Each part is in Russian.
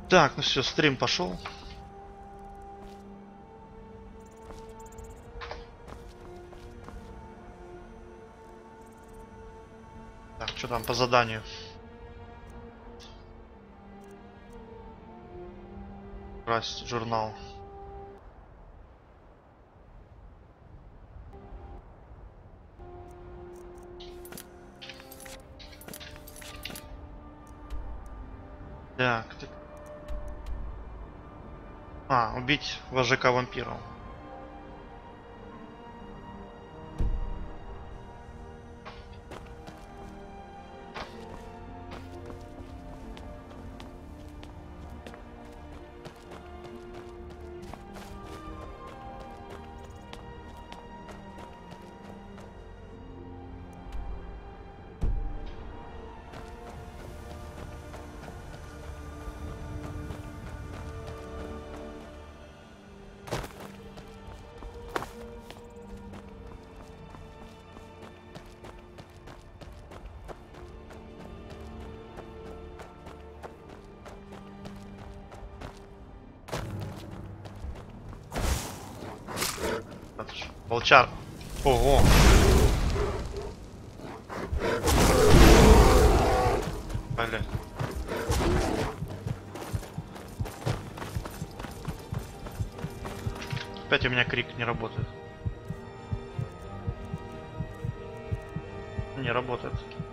Так, ну все, стрим пошел. Так, что там по заданию? Брать журнал. Так. Убить вожака вампиров. Волчар. Ого. Блин. Опять у меня крик не работает. Не работает.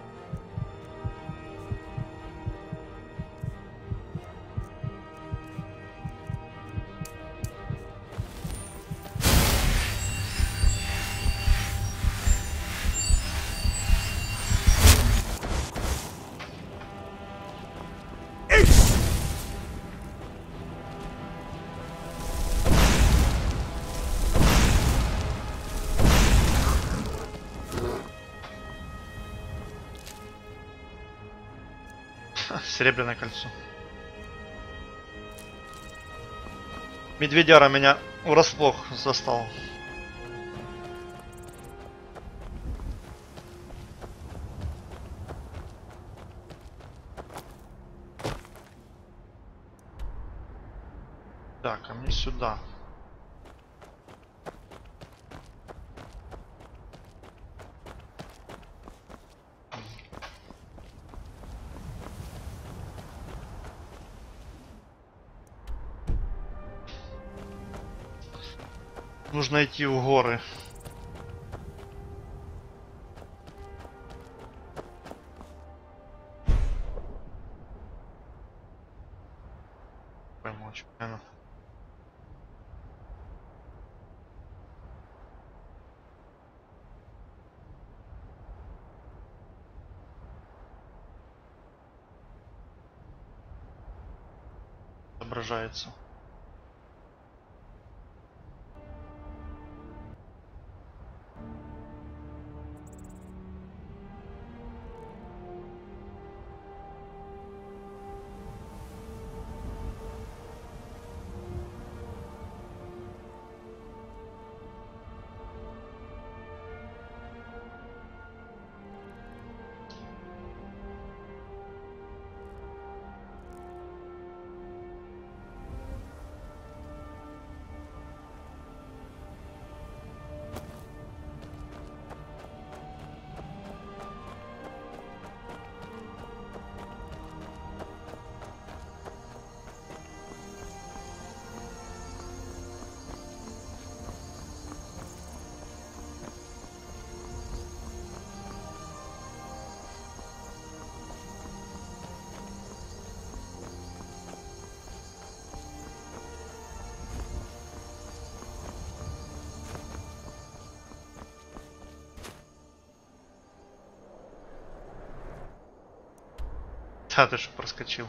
Серебряное кольцо. Медведяра меня врасплох застал. Так, а мне сюда. Нужно идти в горы. Помочь, правильно. Отображается. Да, ты что, проскочил?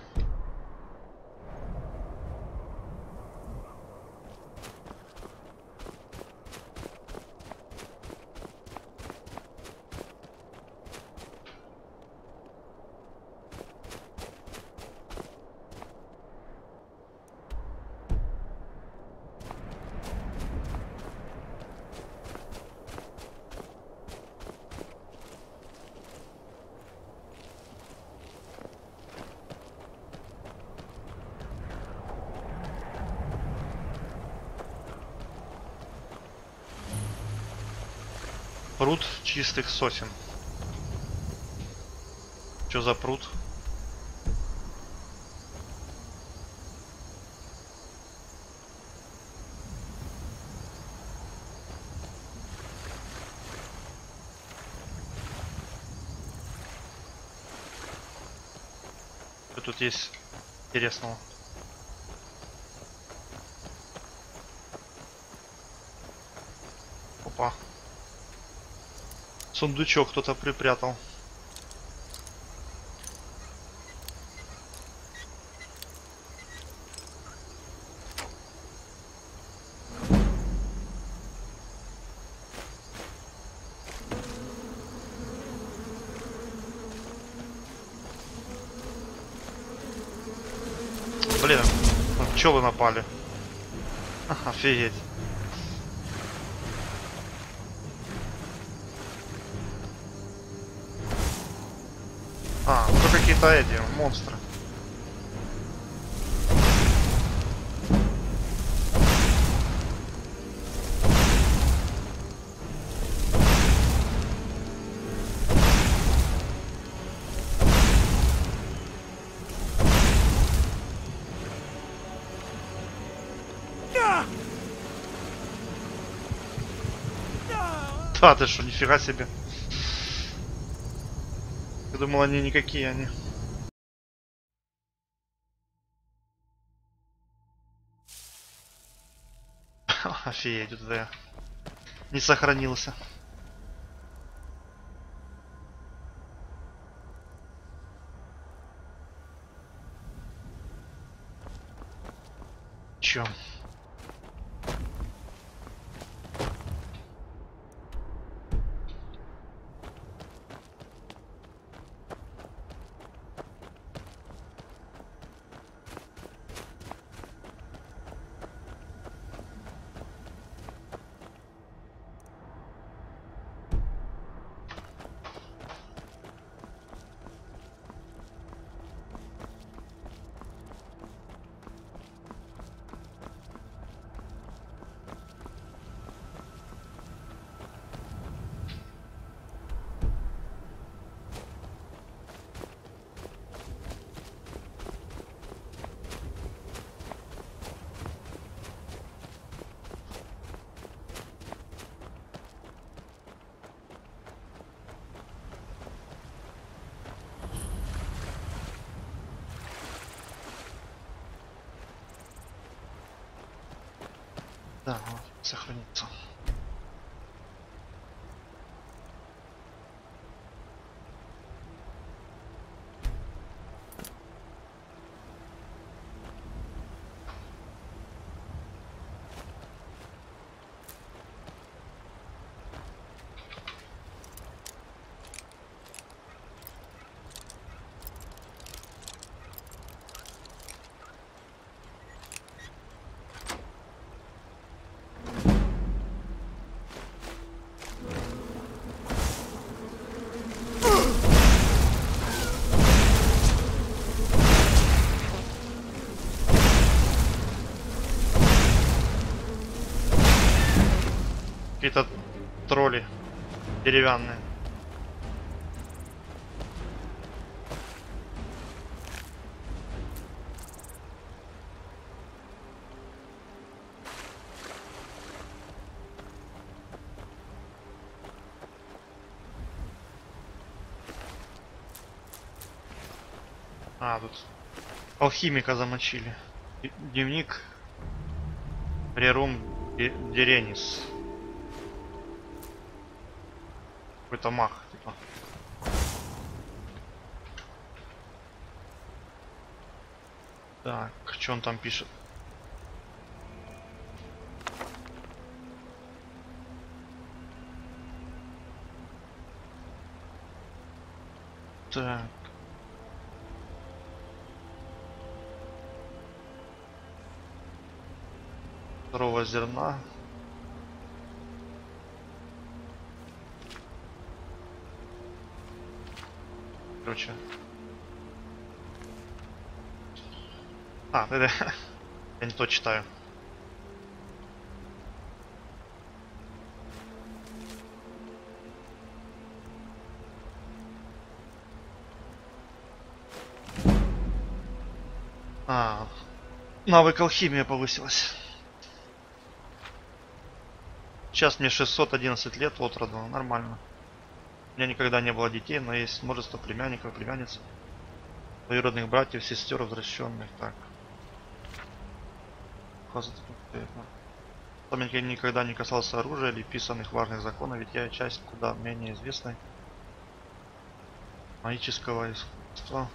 Пруд чистых сосен. Что за пруд? Что тут есть интересного? Опа. Сундучок кто-то припрятал. Блин, на пчелы напали. Офигеть. Ну какие-то эти монстры. Да, ты что, нифига себе. Я думал, они никакие они. Офигеть, тут я не сохранился. Чё? Да, вот, сохранится. Какие-то тролли деревянные. Тут алхимика замочили. Дневник Рерум Деренис. Какой-то маг, типа. Так, что он там пишет? Так. Второго зерна. Короче. Это я не то читаю. А, навык алхимия повысилась. Сейчас мне 611 лет от роду, нормально. У меня никогда не было детей, но есть множество племянников, племянниц, двоюродных братьев, сестер, возвращенных. Так. Там я никогда не касался оружия или писанных важных законов, ведь я часть куда менее известной магического искусства.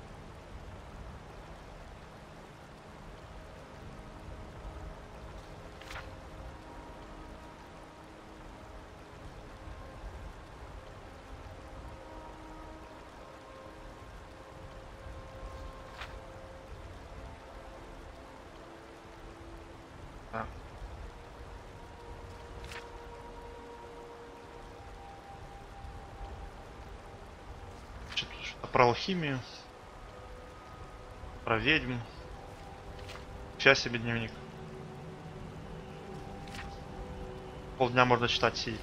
Так. Что-то про алхимию, про ведьм. Сейчас себе дневник. Полдня можно читать сидеть.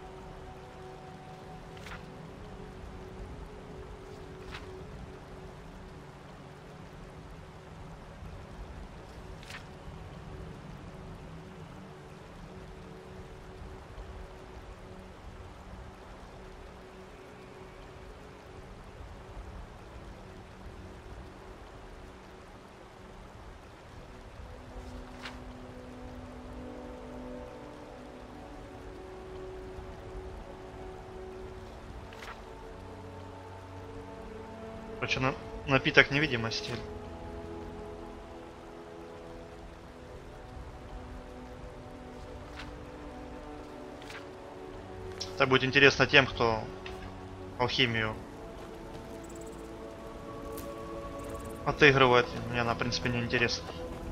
Короче, напиток невидимости. Это будет интересно тем, кто алхимию отыгрывает. Мне она, в принципе, не интересна.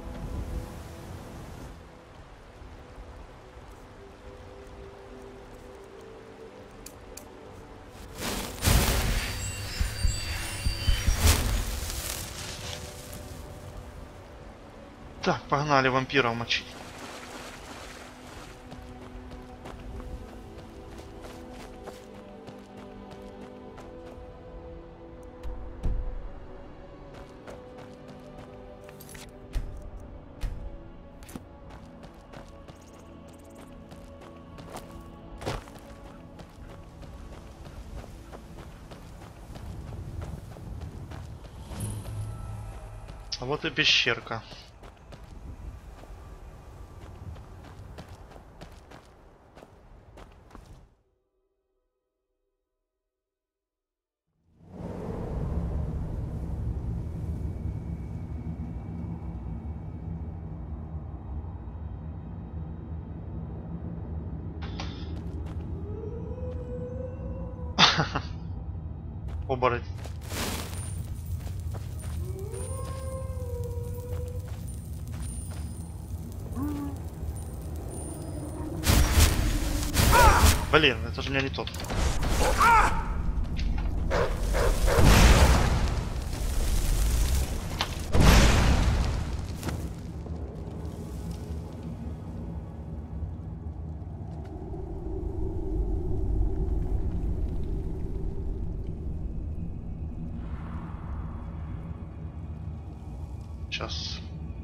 Так, погнали вампиров мочить. А вот и пещерка. Оборотень. Блин, это же у меня не тот. Сейчас.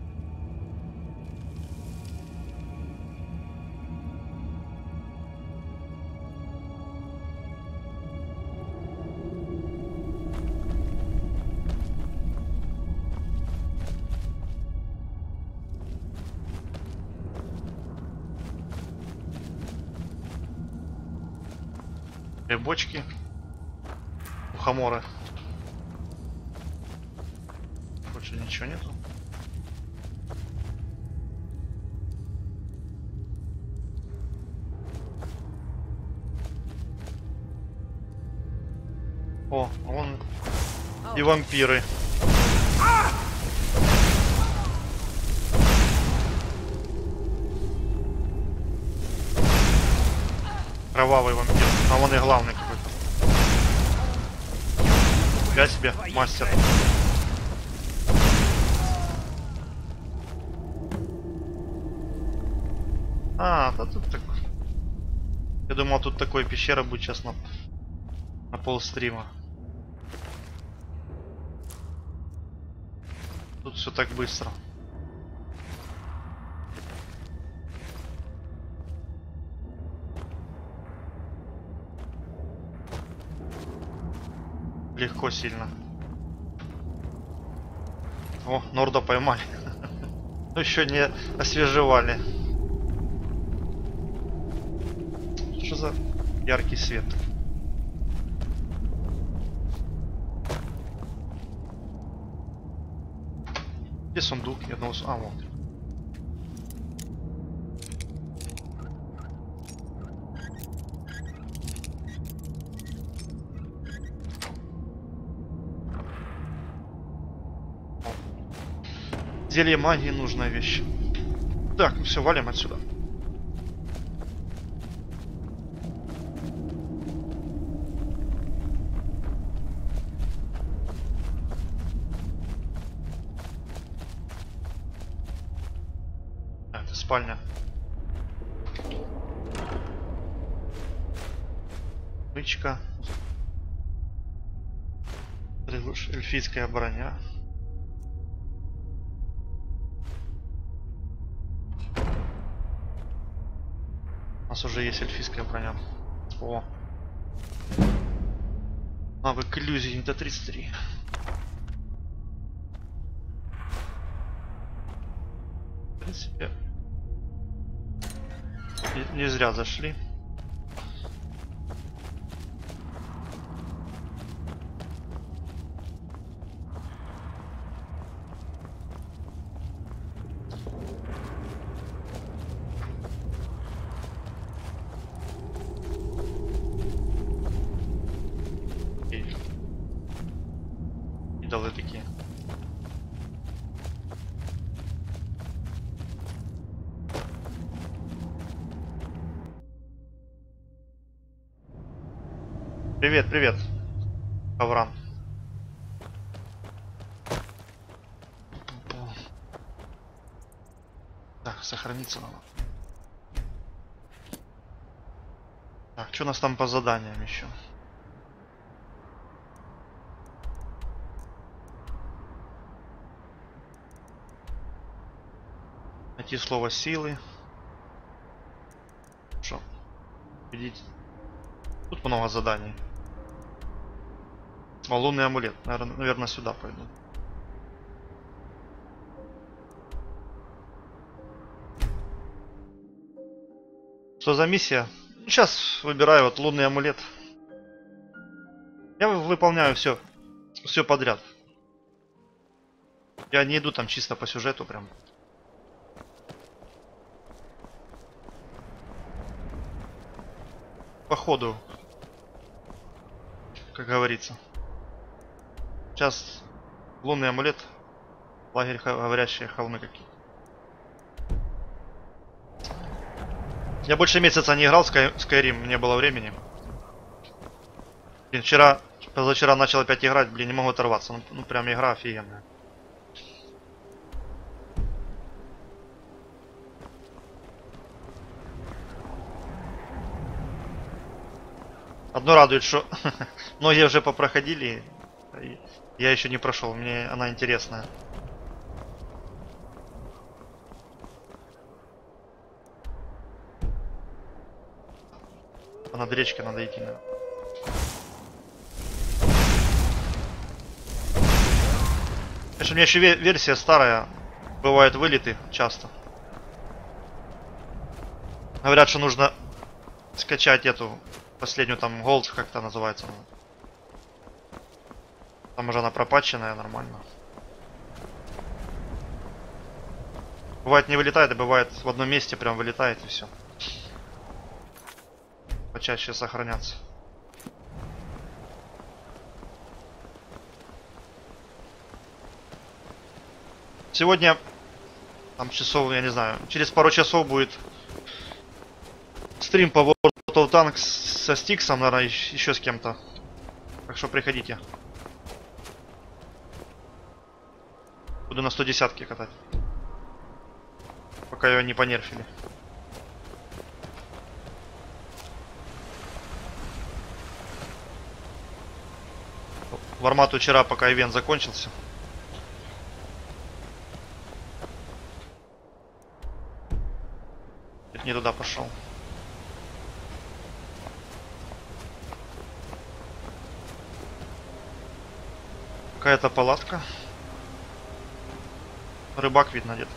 Бочки. Мухоморы. Больше ничего нету. О, вон и вампиры. Кровавый вампир. А вон и главный какой-то. Я себе мастер. А, да тут так. Я думал, тут такой пещера будет сейчас на пол стрима. Тут все так быстро. Легко сильно. О, Норда поймали. Но еще не освежевали. Что за яркий свет? Где сундук? Я думал, а, вот. Зелье магии нужная вещь. Так, ну все, валим отсюда. А, это спальня. Рычка. Эльфийская броня. У нас уже есть эльфийская броня. О. Навык иллюзий до 33. В принципе, не зря зашли. Идолы такие. Привет, привет, Аврам. Так, сохраниться надо. Так, что у нас там по заданиям еще? Найти слово силы. Что? Видите? Тут много заданий. О, лунный амулет. Наверное, сюда пойду. Что за миссия? Сейчас выбираю вот лунный амулет. Я выполняю все подряд. Я не иду там чисто по сюжету прям. По ходу, как говорится. Сейчас лунный амулет, лагерь говорящие холмы какие. Я больше месяца не играл в Skyrim, не было времени. Блин, позавчера начал опять играть, блин, не могу оторваться. Ну прям игра офигенная. Одно радует, что многие уже попроходили, я еще не прошел, мне она интересная. А над речкой надо идти, наверное. Конечно, у меня еще версия старая, бывают вылеты часто. Говорят, что нужно скачать эту последнюю там Gold, как-то называется. Там уже она пропатченная, нормально. Бывает не вылетает, а бывает в одном месте прям вылетает и все. Почаще сохраняться. Сегодня, там часов, я не знаю, через пару часов будет стрим по World of Tanks со Стиксом, наверное, еще с кем-то. Так что приходите. Буду на 110-ке катать. Пока ее не понерфили. В Армату вчера, пока ивент закончился. Чуть не туда пошел. Какая-то палатка. Рыбак видно где-то.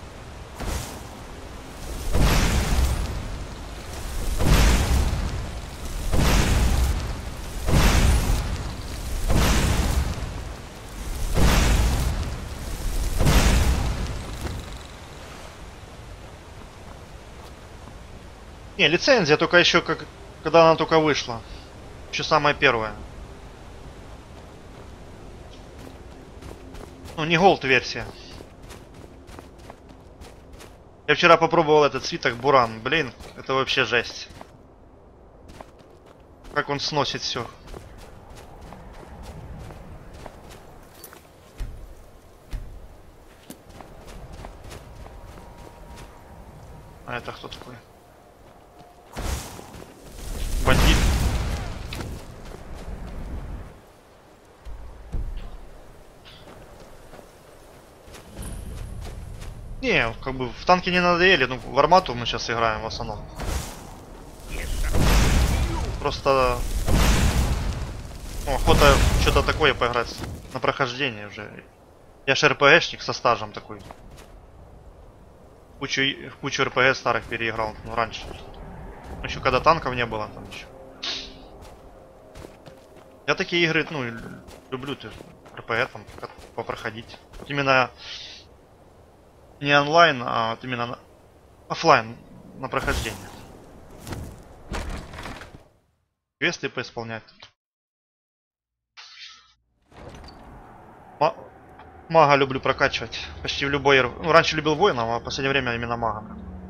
Не, лицензия только еще как, когда она только вышла. Еще самая первая. Ну, не голд версия. Я вчера попробовал этот свиток Буран. Блин, это вообще жесть. Как он сносит все. А это кто такой? Бандит. Не, как бы в танке не надоели, ну в армату мы сейчас играем в основном. Просто охота что-то такое поиграть на прохождение уже. Я ж РПГшник со стажем такой. Кучу РПГ старых переиграл, ну раньше. Еще когда танков не было там еще. Я такие игры, ну, люблю РПГ там попроходить. Именно не онлайн, а вот именно офлайн на прохождение. Квесты поисполнять. Мага люблю прокачивать. Почти в любой... Ну, раньше любил воинов, а в последнее время именно мага.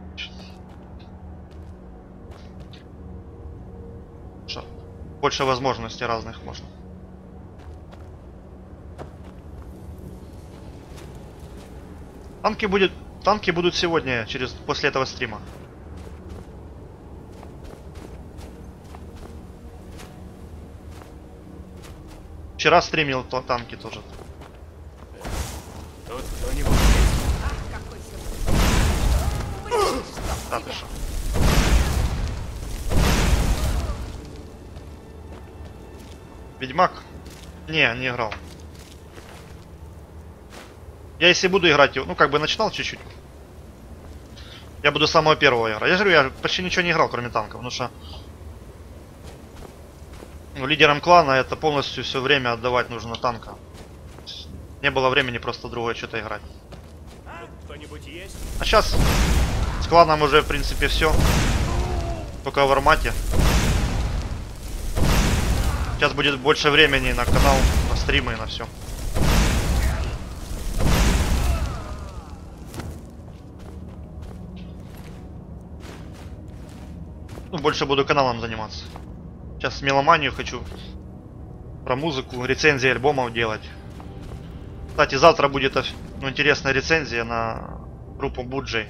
Что? Больше возможностей разных можно. Танки будут сегодня, после этого стрима. Вчера стримил танки тоже. Тут кто-нибудь есть? Да, ты шо? Ведьмак? Не играл. Я если буду играть, ну как бы начинал чуть-чуть. Я буду с самого первого играть. Я же говорю, я почти ничего не играл, кроме танков, потому что ну, лидером клана это полностью все время отдавать нужно танка. Не было времени просто другое что-то играть. Кто-нибудь есть? А сейчас с кланом уже в принципе все. Только в армате. Сейчас будет больше времени на канал, на стримы и на все. Ну, больше буду каналом заниматься. Сейчас меломанию хочу. Про музыку, рецензии альбомов делать. Кстати, завтра будет интересная рецензия на группу Буджей.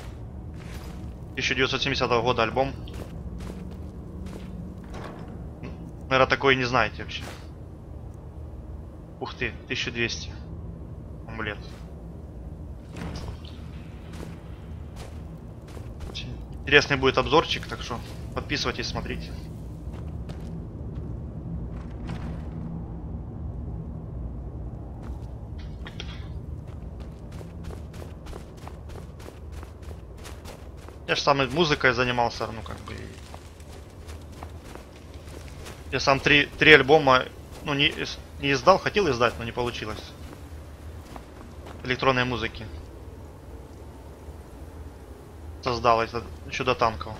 1970 года альбом. Наверное, такой не знаете вообще. Ух ты, 1200. Амулет. Интересный будет обзорчик, так что подписывайтесь, смотрите. Я же сам и музыкой занимался, ну как бы. Я сам три альбома, ну не издал, хотел издать, но не получилось. Электронной музыки. Создал это еще до танков.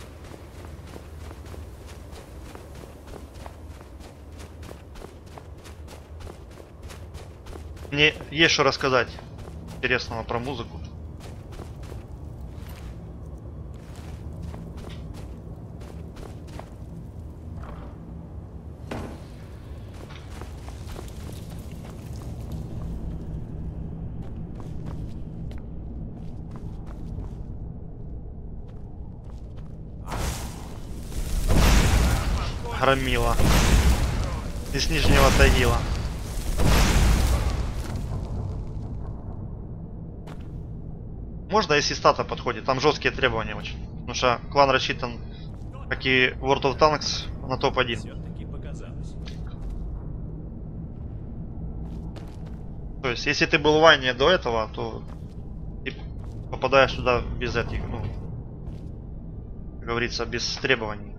Мне есть что рассказать интересного про музыку. Громила из Нижнего Тагила. Можно, если стата подходит. Там жесткие требования очень. Потому что клан рассчитан, как и World of Tanks, на топ-1. Все-таки показалось. То есть, если ты был в Вайне до этого, то ты попадаешь туда без этих, ну, как говорится, без требований.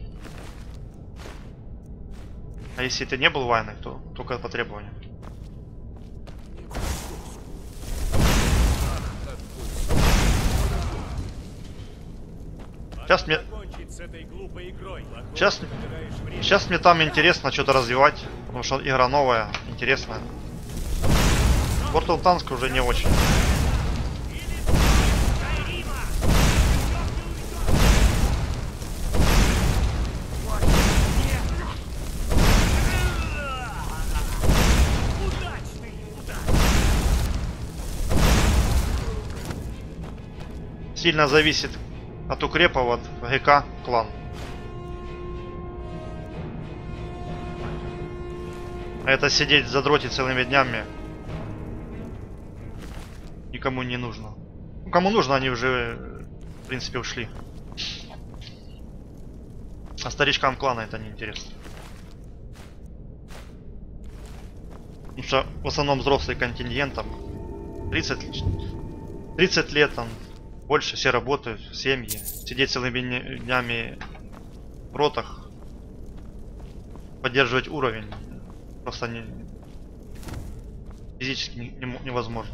А если ты не был в Вайне, то только по требованиям. Сейчас мне... Закончить с этой глупой игрой. Плохой, Сейчас... ты выбираешь время. Сейчас мне там интересно что-то развивать, потому что игра новая, интересная. World of Tanks уже не очень. Удачный удар. Сильно зависит от укрепов, от ГК клан. А это сидеть задротить целыми днями никому не нужно. Ну, кому нужно, они уже, в принципе, ушли. А старичкам клана это не интересно. Потому что в основном взрослый контингент, там 30 лет, там больше, все работают, семьи. Сидеть целыми днями в ротах, поддерживать уровень просто физически невозможно.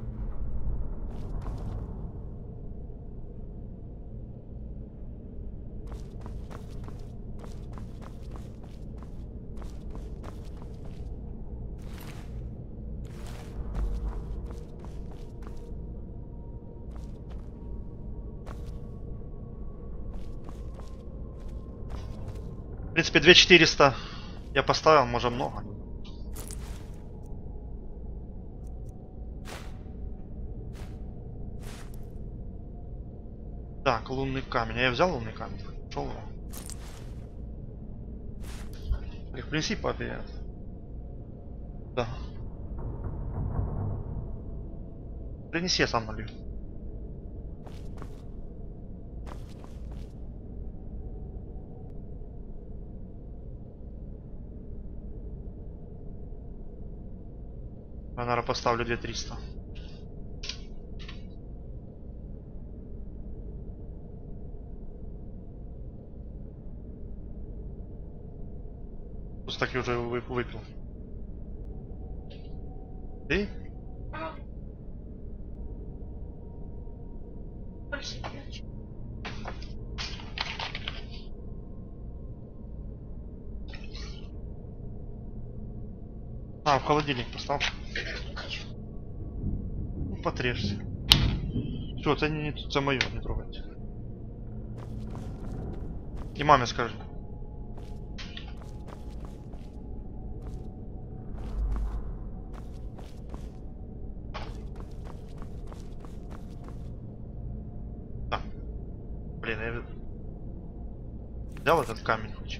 В принципе, 2400 я поставил, может много. Так, лунный камень. Я взял лунный камень. Шел его. И в принципе, опять. Да. Принеси, я сам налью. Я, наверное, поставлю 2300. Просто так я уже выпил. Ты? А, в холодильник поставь. Ну, потрежься. Что, это не это мое, не трогайте. И маме скажи. Так. Блин, я взял этот камень хоть.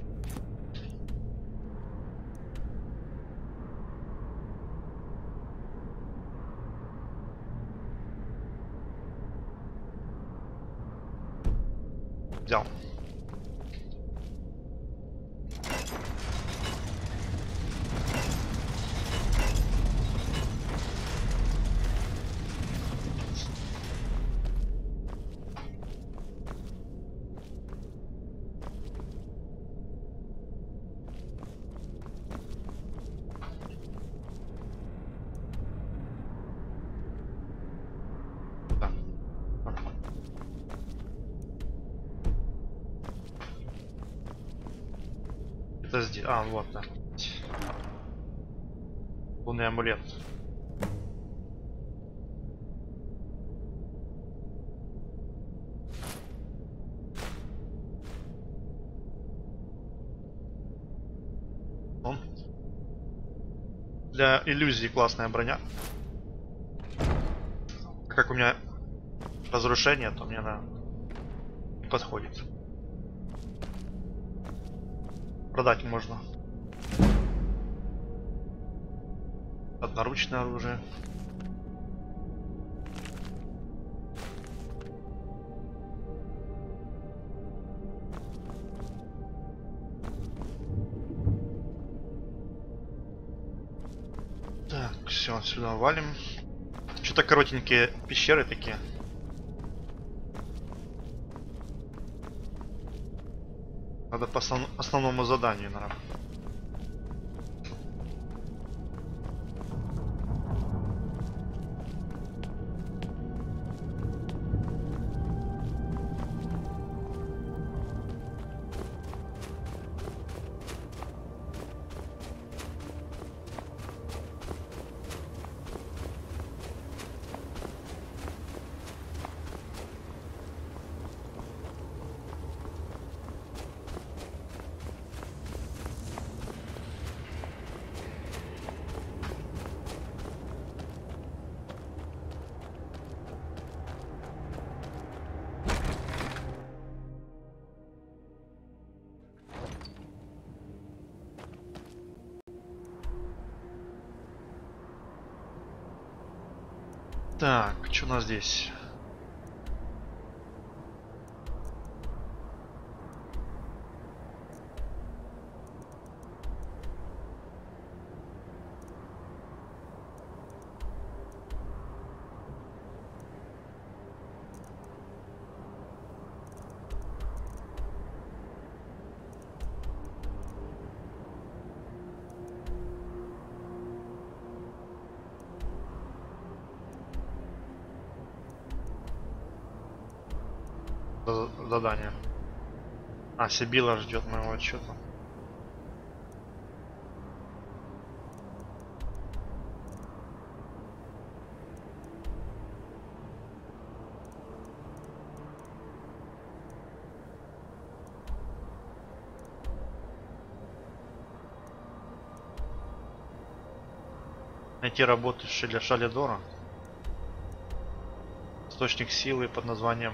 Взял. Так. Это здесь. А, вот, да. Лунный амулет. Он. Для иллюзии классная броня. Как у меня разрушение, то мне она не подходит. Продать можно. Одноручное оружие. все, сюда валим. Что-то коротенькие пещеры такие. Надо по основному заданию, наверное. Так, что у нас здесь? Задание. А, Сибила ждет моего отчета. Найти работу для Шалидора. Источник силы под названием.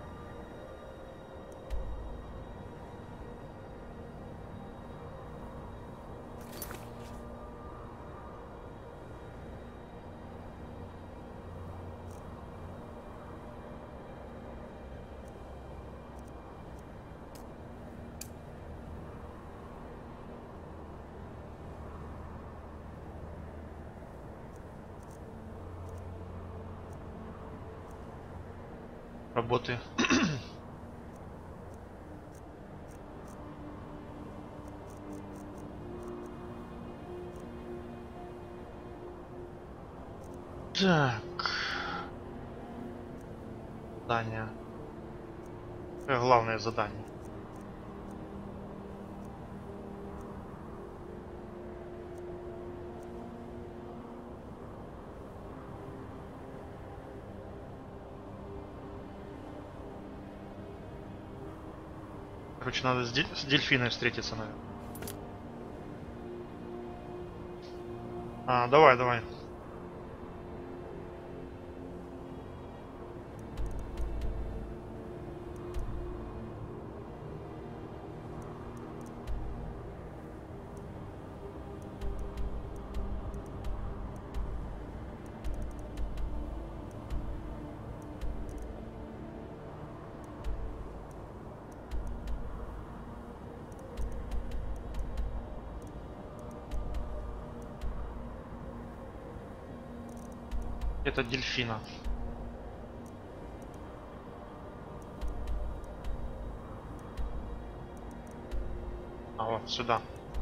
Работы. Так. Задание. Главное задание. Короче, надо с дельфиной встретиться, наверное. А, давай, давай. Это дельфина. А вот сюда.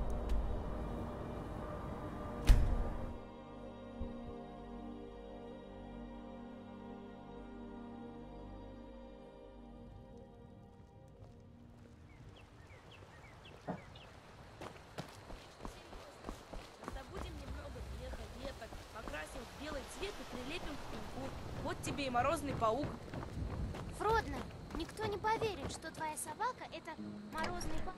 Добудем немного меха, веток, покрасим в белый цвет и прилепим к пеньку. Вот тебе и морозный паук. Фродно, никто не поверит, что твоя собака — это морозный паук.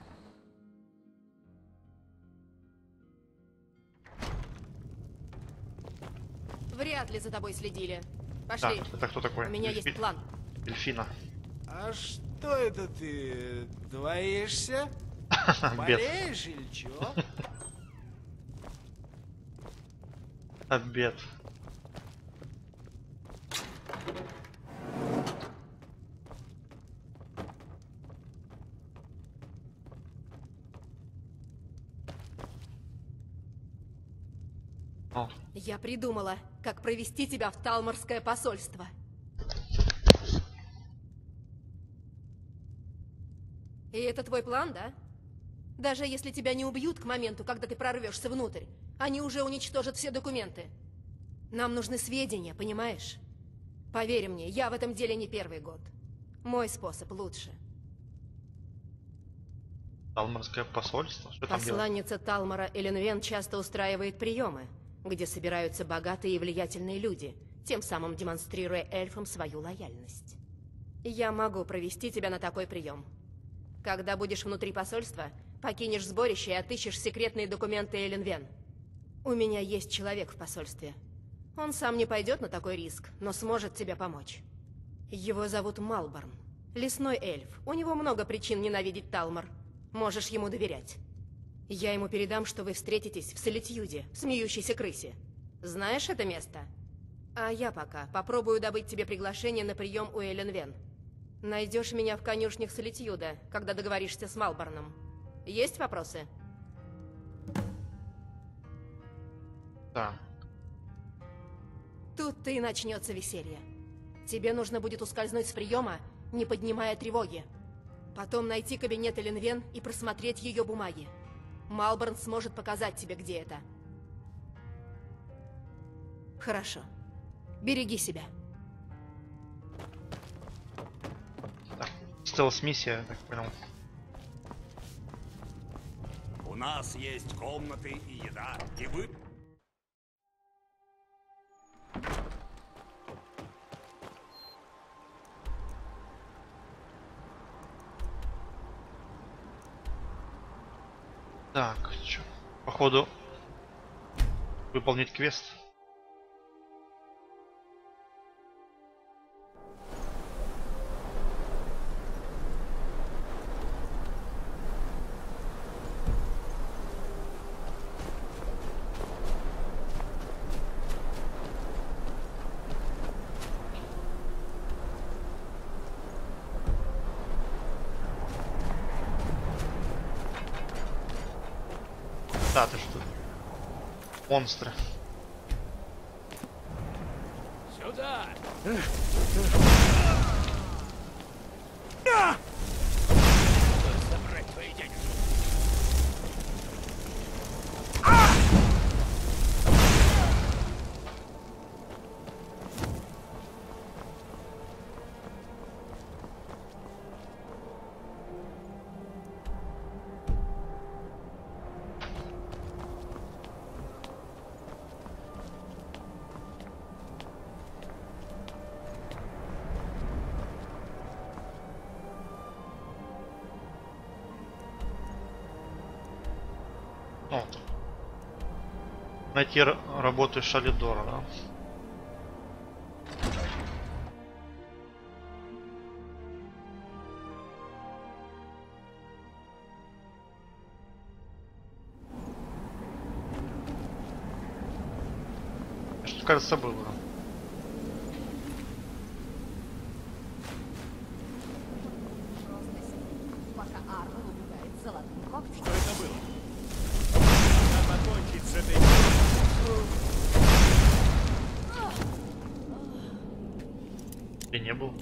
Вряд ли за тобой следили. Пошли. Так, это кто такой? У меня есть план. Дельфина. А что это ты двоишься? Обед. Болеешь или чё? Обед. О, Я придумала, как провести тебя в Талморское посольство. И это твой план, да? Даже если тебя не убьют к моменту, когда ты прорвешься внутрь, они уже уничтожат все документы. Нам нужны сведения, понимаешь? Поверь мне, я в этом деле не первый год. Мой способ лучше. Талморское посольство? Что там делать? Посланница Талмора Эленвен часто устраивает приемы, где собираются богатые и влиятельные люди, тем самым демонстрируя эльфам свою лояльность. Я могу провести тебя на такой прием. Когда будешь внутри посольства, покинешь сборище и отыщешь секретные документы Эленвен. У меня есть человек в посольстве. Он сам не пойдет на такой риск, но сможет тебе помочь. Его зовут Малборн. Лесной эльф. У него много причин ненавидеть Талмор. Можешь ему доверять. Я ему передам, что вы встретитесь в Солитьюде, в Смеющейся крысе. Знаешь это место? А я пока попробую добыть тебе приглашение на прием у Эленвен. Найдешь меня в конюшнях Солитьюда, когда договоришься с Малборном. Есть вопросы? Да. Тут-то и начнется веселье. Тебе нужно будет ускользнуть с приема, не поднимая тревоги. Потом найти кабинет Эленвен и просмотреть ее бумаги. Малборн сможет показать тебе, где это. Хорошо. Береги себя. Так, стелс-миссия, я так понял. У нас есть комнаты и еда, и вы... Так, чё? Походу выполнить квест. Да, ты что? Монстры. Сюда! Забрать твои деньги. О. Найти работу Шалидора, да? Что, кажется, было. Что это было? Надо покончить с этой... И не был.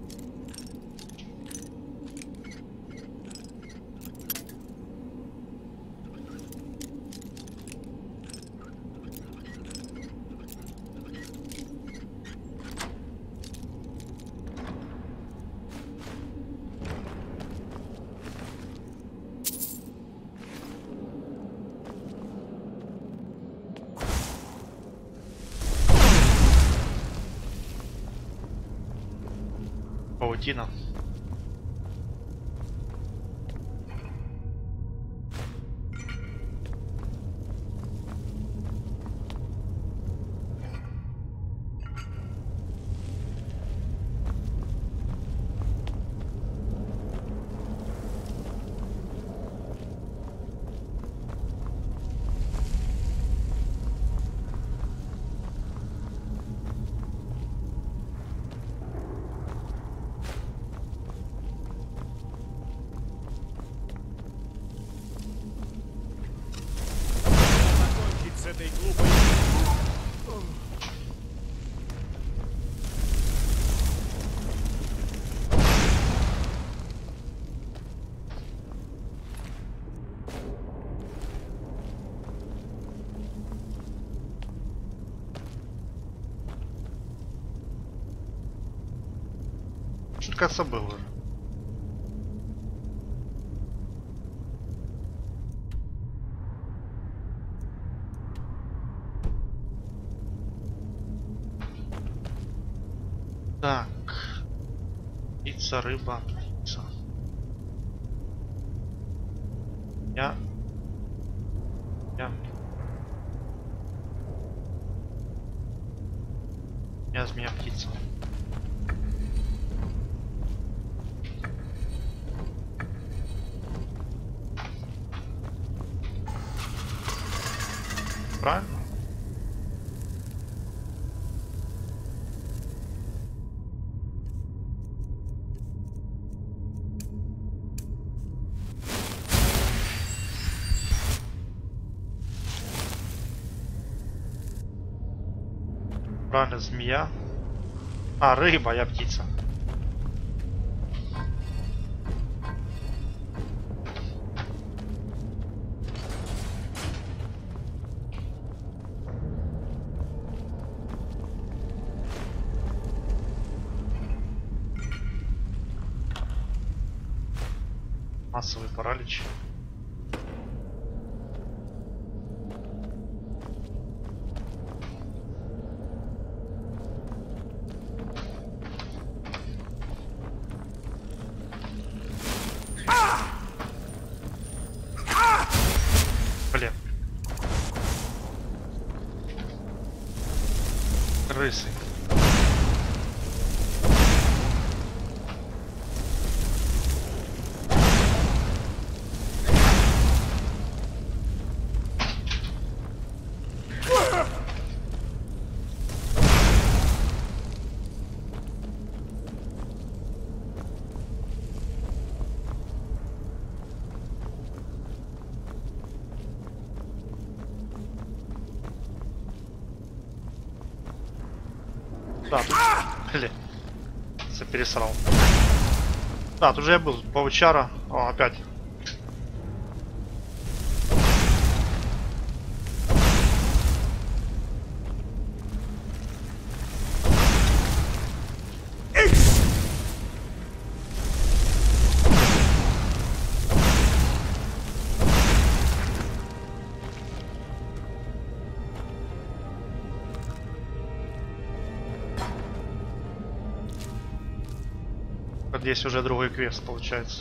Паутина. Что-то, кажется, было. Так. Птица, рыба, птица. Я. Змея, птица. Правильно? Правильно, змея. А, рыба, я птица. Массовый паралич. Блин. Крысы. Да, тут... Блин. Пересрал. Да, тут уже я был. Паучара. О, опять. Здесь уже другой квест получается.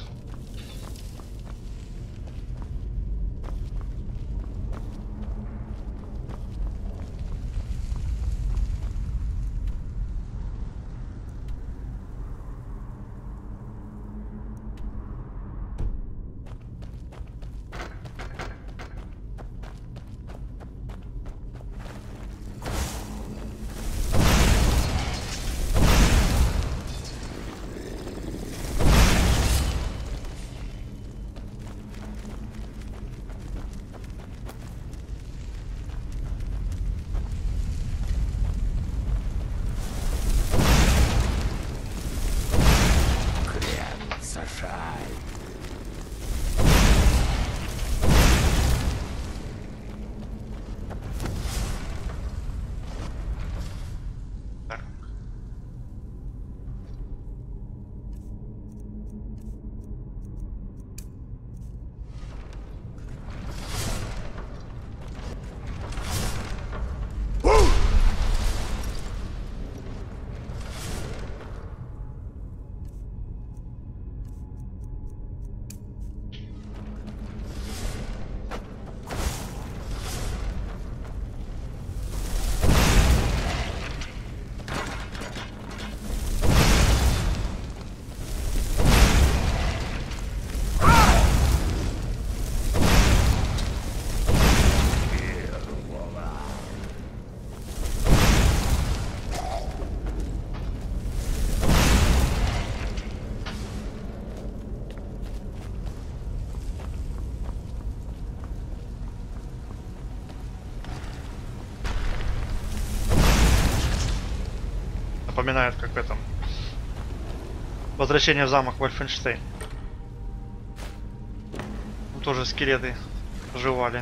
Напоминает, как в этом Возвращение в замок Вольфенштейн. Там тоже скелеты жевали.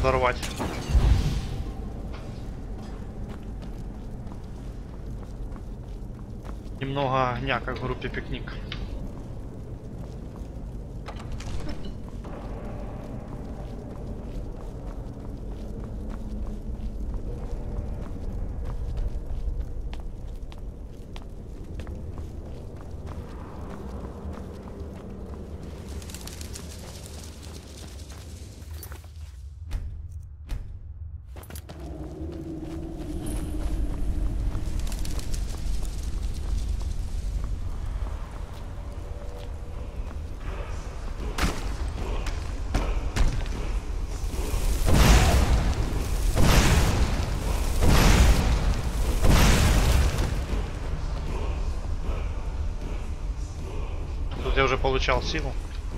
взорвать. Немного огня, как в группе «Пикник». Тут я уже получал силу.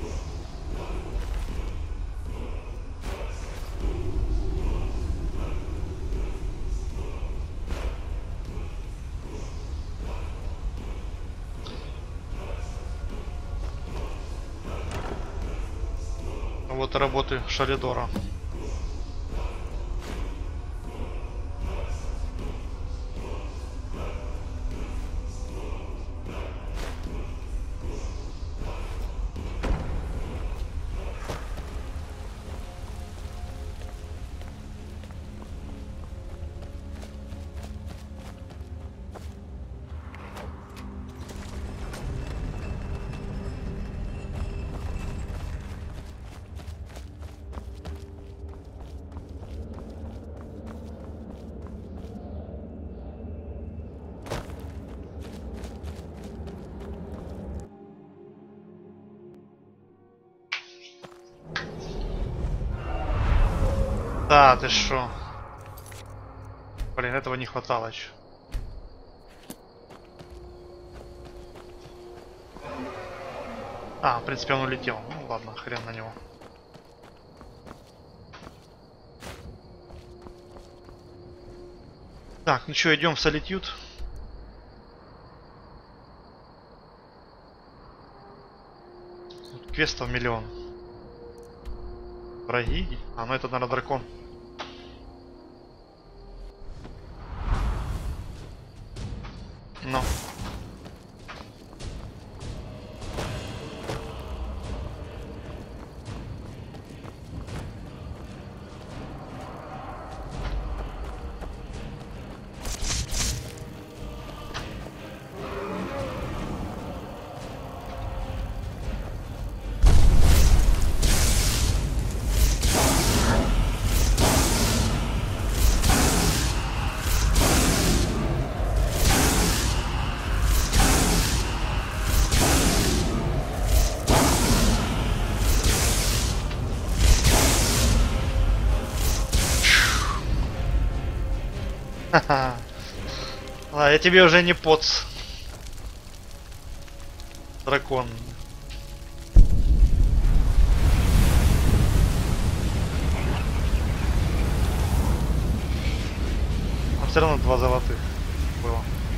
Вот работы Шаридора. Да, ты шо? Блин, этого не хватало еще. А, в принципе, он улетел. Ну ладно, хрен на него. Так, ну что, идем в Solitude. Тут квестов миллион. Враги? А, ну это, наверное, дракон. Ну. Ха-ха. А, я тебе уже не поц. Дракон. А все равно 2 золотых было.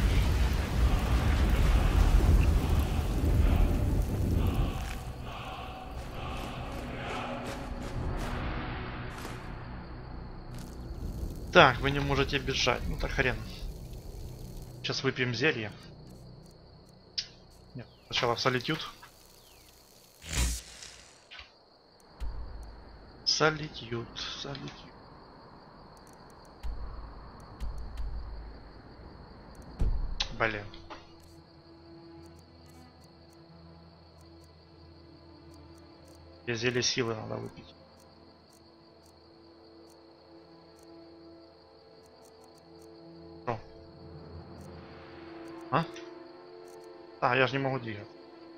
Так, вы не можете бежать. Ну так хрен. Сейчас выпьем зелье. Нет, сначала в Solitude. Solitude. Блин. И зелье силы надо выпить. А? А, я же не могу двигаться.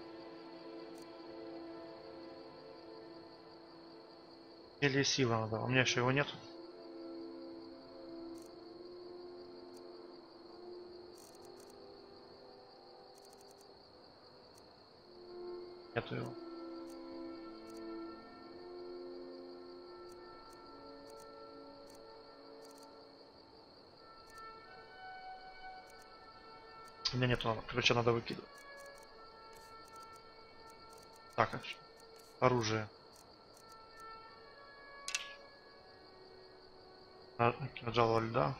Или сила надо, у меня еще его нет. Нету его. У меня нету, короче, надо выкидывать. Так, оружие. Кинжал льда.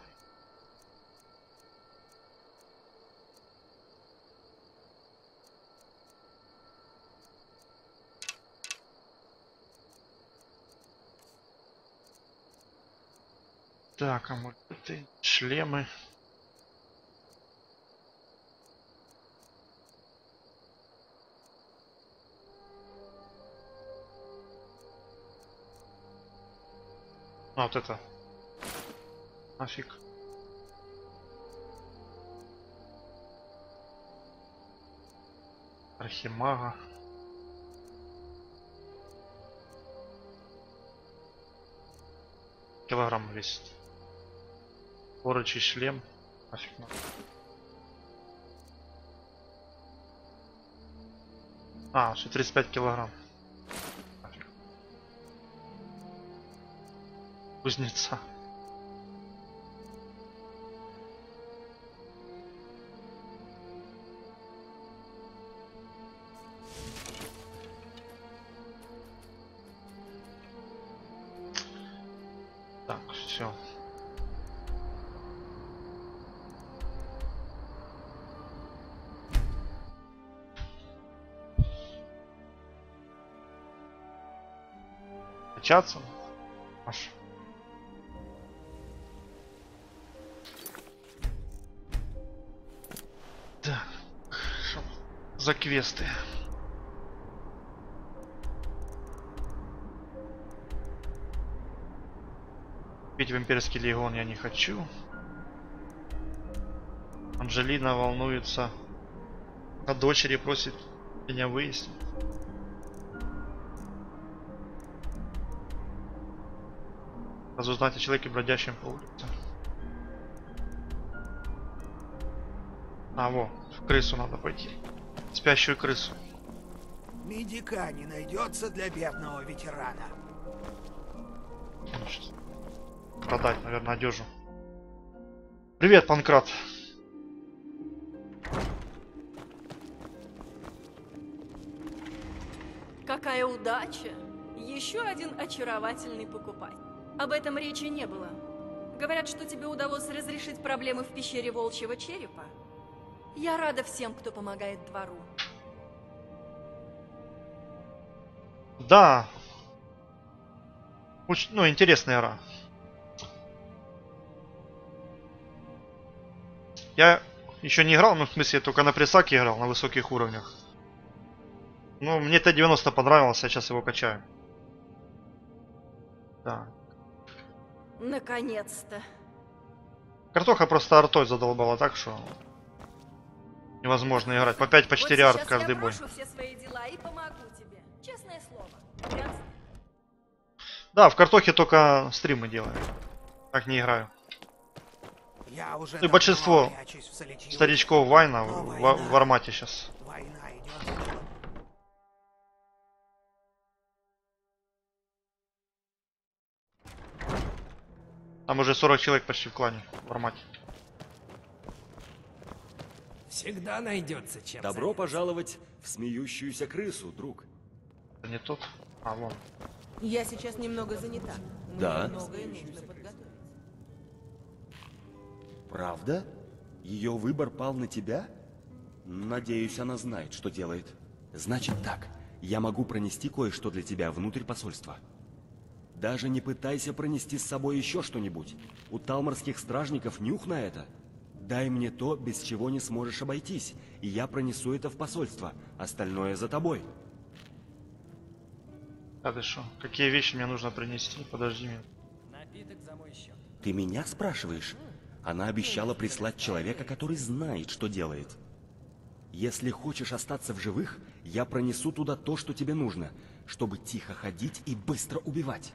Так, амулеты, шлемы. А, вот это. Нафиг. Архимага. Килограмм весит. Порочий шлем. Нафиг надо. А, еще 35 килограмм. Нафиг. Кузнеца. Так, все. Качаться? Аж. Так, что за квесты? Пить в имперский легион я не хочу. Анжелина волнуется. А дочери просит меня выяснить. Разузнать о человеке, бродящем по улице. А, во, в крысу надо пойти. Спящую крысу. Медика не найдется для бедного ветерана. Значит, продать, наверное, одежду. Привет, Панкрат. Какая удача! Еще один очаровательный покупатель. Об этом речи не было. Говорят, что тебе удалось разрешить проблемы в пещере Волчьего Черепа. Я рада всем, кто помогает двору. Да. Очень, ну, интересная игра. Я еще не играл, ну, в смысле, только на пресаке играл, на высоких уровнях. Ну, мне Т-90 понравилось, я сейчас его качаю. Да. Наконец-то. Картоха просто артой задолбала так, что невозможно играть. По 5, по 4 арт каждый бой. Я брошу все свои дела и помогу тебе. Честное слово. Ясно? Да, в картохе только стримы делаю. Так не играю. Я уже Ну и большинство давно прячусь в солитию. старичков Вайна Но в война. армате сейчас. Война идет. Там уже 40 человек почти в клане в армате. Всегда найдется чем. Добро пожаловать в смеющуюся крысу, друг. Это не тот. А, вон. Я сейчас немного занята. Мне Да. многое нужно подготовить. Правда? Ее выбор пал на тебя? Надеюсь, она знает, что делает. Значит так, я могу пронести кое-что для тебя внутрь посольства. Даже не пытайся пронести с собой еще что-нибудь. У талморских стражников нюх на это. Дай мне то, без чего не сможешь обойтись, и я пронесу это в посольство. Остальное за тобой. А ты что? Какие вещи мне нужно принести? Подожди меня. Напиток за мой счет. Ты меня спрашиваешь? Она обещала прислать человека, который знает, что делает. Если хочешь остаться в живых, я пронесу туда то, что тебе нужно, чтобы тихо ходить и быстро убивать.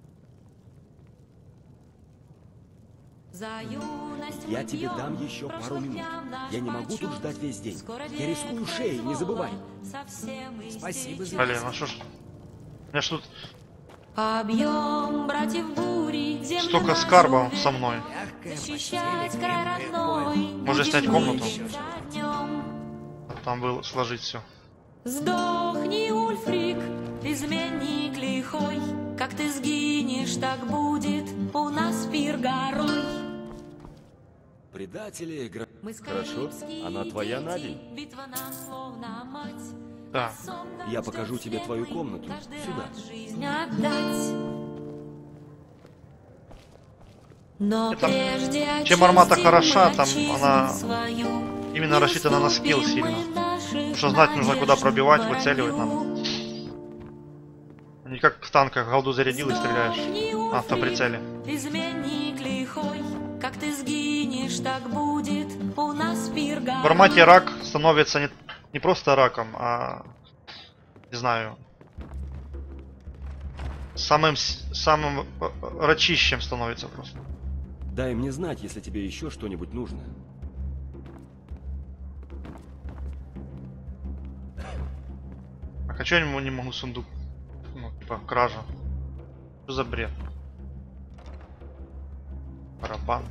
Я тебе дам еще пару минут. Я не могу тут ждать весь день. Я рискую шеей, не забывай. Спасибо за... Блин, ну что ж. У меня ж тут Объем братьев бури, земля столько на скарба зубе, со мной. Мягкая защищать постель, край крепкая родной, Можно снять комнату. днем. Там было сложить все. Сдохни, Ульфрик, изменник лихой, как ты сгинешь, так будет у нас пир горой. Предатели, Мы Хорошо, скорбские она твоя на дети, день. битва нам словно мать. Да. Я покажу тебе твою комнату. Сюда. Жизнь отдать. Но Это- прежде чем армата очистим хороша, мы там отчизну она свою. именно рассчитана на скилл Уступим мы сильно. наших Потому что знать нужно, куда надежд пробивать, воронью. выцеливать надо. Не как в танках, голду зарядил и стреляешь. Сдохни, На автоприцеле. изменник лихой, как ты сгинешь, так будет у нас пир В формате рак становится не просто раком, а, не знаю, самым рачищем становится просто. Дай мне знать, если тебе еще что-нибудь нужно. А хочу я не могу сундук. Ну, типа кража. Что за бред? Барабан.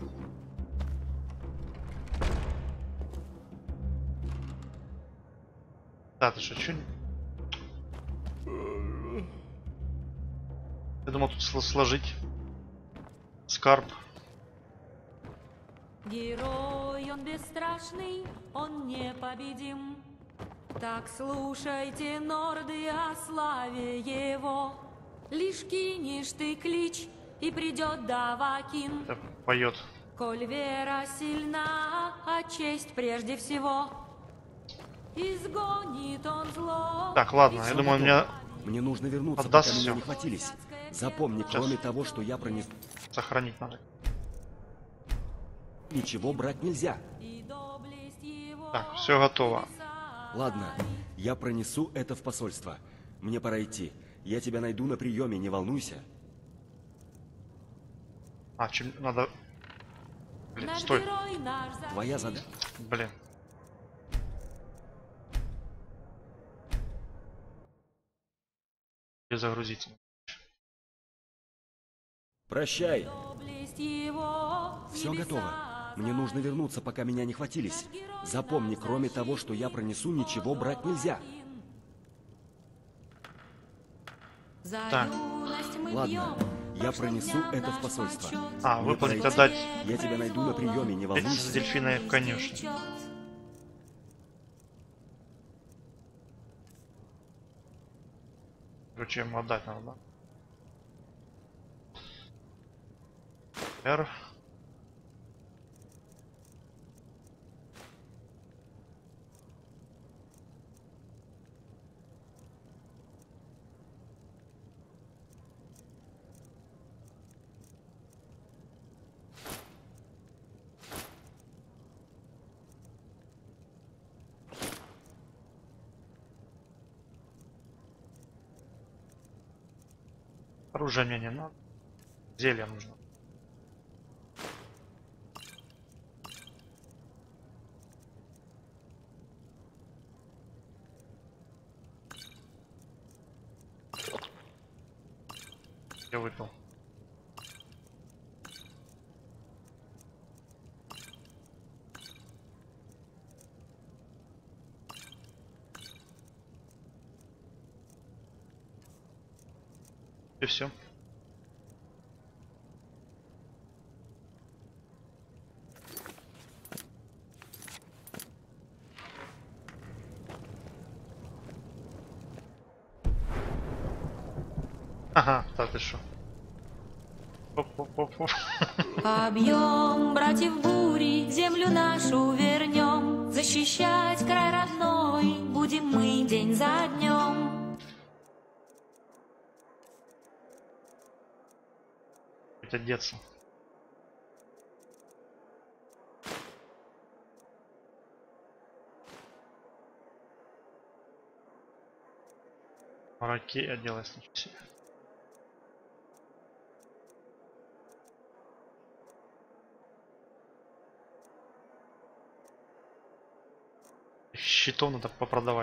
Да, ты что, Я думал тут сложить скарб. Герой, он бесстрашный, он непобедим. Так слушайте, норды, о славе его. Лишь кинешь ты клич, и придет Давакин. Это поет. Коль вера сильна, а честь прежде всего. Изгонит он зло. Так, ладно, я думаю, мне Мне нужно вернуться, Отдаст пока всё. меня не хватились. Запомни, Сейчас. кроме того, что я пронес... сохранить надо. Ничего брать нельзя. И доблесть его Так, все готово. Ладно, я пронесу это в посольство. Мне пора идти. Я тебя найду на приеме, не волнуйся. А, чем надо... Блин, наш стой. герой, наш Твоя задача. Блин. Перезагрузиться. Прощай. доблесть его. Все готово. Мне нужно вернуться, пока меня не хватились. Запомни, кроме того, что я пронесу, ничего брать нельзя. За Так. юность мы Ладно, бьем, я прошлым пронесу дням это в наш посольство. почет. А, Мне выплатить, пора идти. отдать Я тебя найду на приеме, не эти с волнуйся. дельфиной в конюшне. Течет. Короче, ему отдать надо, да? R. Оружие мне не надо. Зелье нужно. Я выпил. И все. Ага, да ты шо. Оп-оп-оп-оп. Объем братьев бури, землю нашу вернем. Защищать край родной будем мы день за днем. Хоть одеться. Окей, оделась ничего себе. Щитов надо попродавать.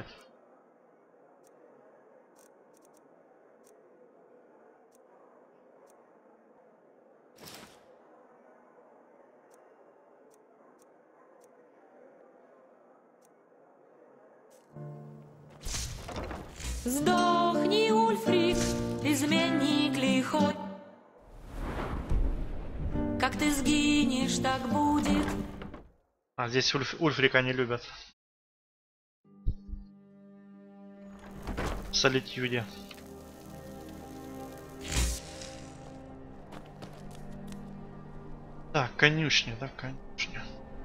Сдохни, Ульфрик, изменник лихой. как ты сгинешь, так будет. А здесь Ульфрика не любят. В Солитюде. Так, конюшня, да, конюшня.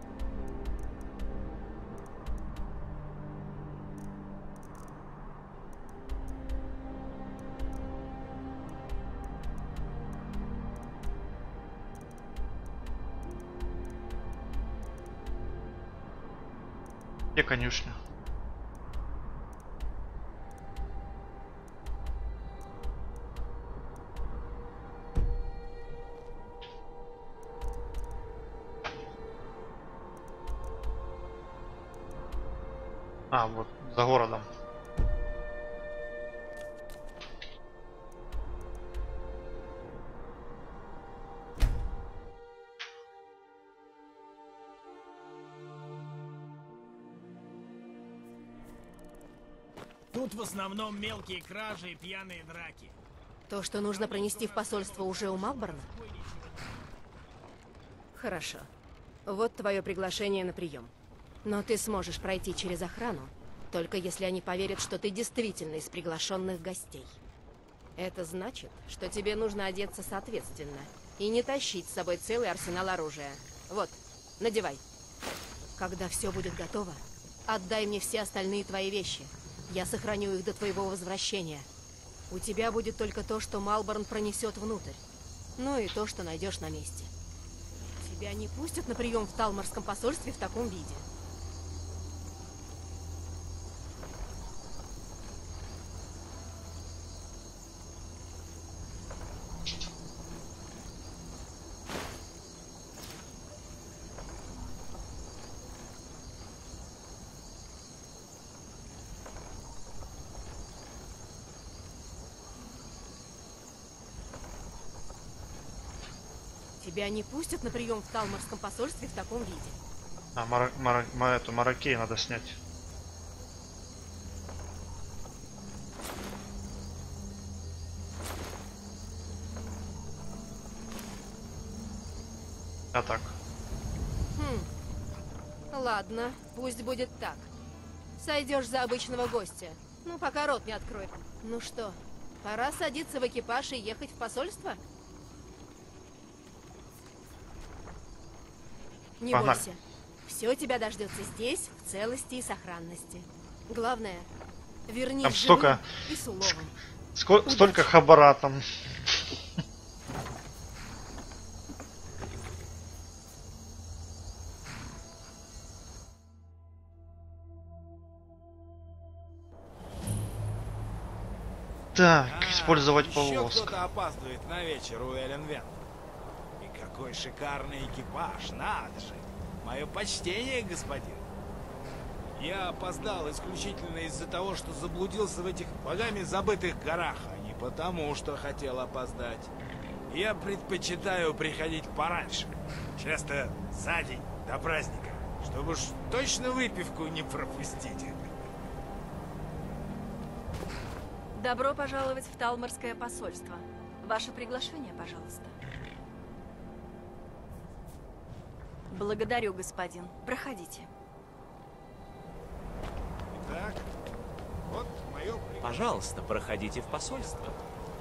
Где конюшня? А, вот, за городом. Тут в основном мелкие кражи и пьяные драки. То, что нужно пронести в посольство, уже у Малборна? Хорошо. Вот твое приглашение на прием. Но ты сможешь пройти через охрану, только если они поверят, что ты действительно из приглашенных гостей. Это значит, что тебе нужно одеться соответственно и не тащить с собой целый арсенал оружия. Вот, надевай. Когда все будет готово, отдай мне все остальные твои вещи. Я сохраню их до твоего возвращения. У тебя будет только то, что Малборн пронесет внутрь. Ну и то, что найдешь на месте. Тебя не пустят на прием в Талморском посольстве в таком виде. Тебя не пустят на прием в Талморском посольстве в таком виде. А, эту Маракей надо снять. А так. Ладно, пусть будет так. Сойдешь за обычного гостя. Ну, пока рот не откроет. Ну что, пора садиться в экипаж и ехать в посольство? Не бойся. Все тебя дождется здесь, в целости и сохранности. Главное, вернись там живым и с уловом. Столько хабара там. Так, использовать Еще повозку. кто-то опаздывает на вечер у Эленвен. И какой шикарный экипаж, надо же. Мое почтение, господин. Я опоздал исключительно из-за того, что заблудился в этих богами забытых горах, а не потому, что хотел опоздать. Я предпочитаю приходить пораньше, часто за день до праздника, чтобы уж точно выпивку не пропустить. Добро пожаловать в Талморское посольство. Ваше приглашение, пожалуйста. Благодарю, господин. Проходите. Итак, вот мое... Пожалуйста, проходите в посольство.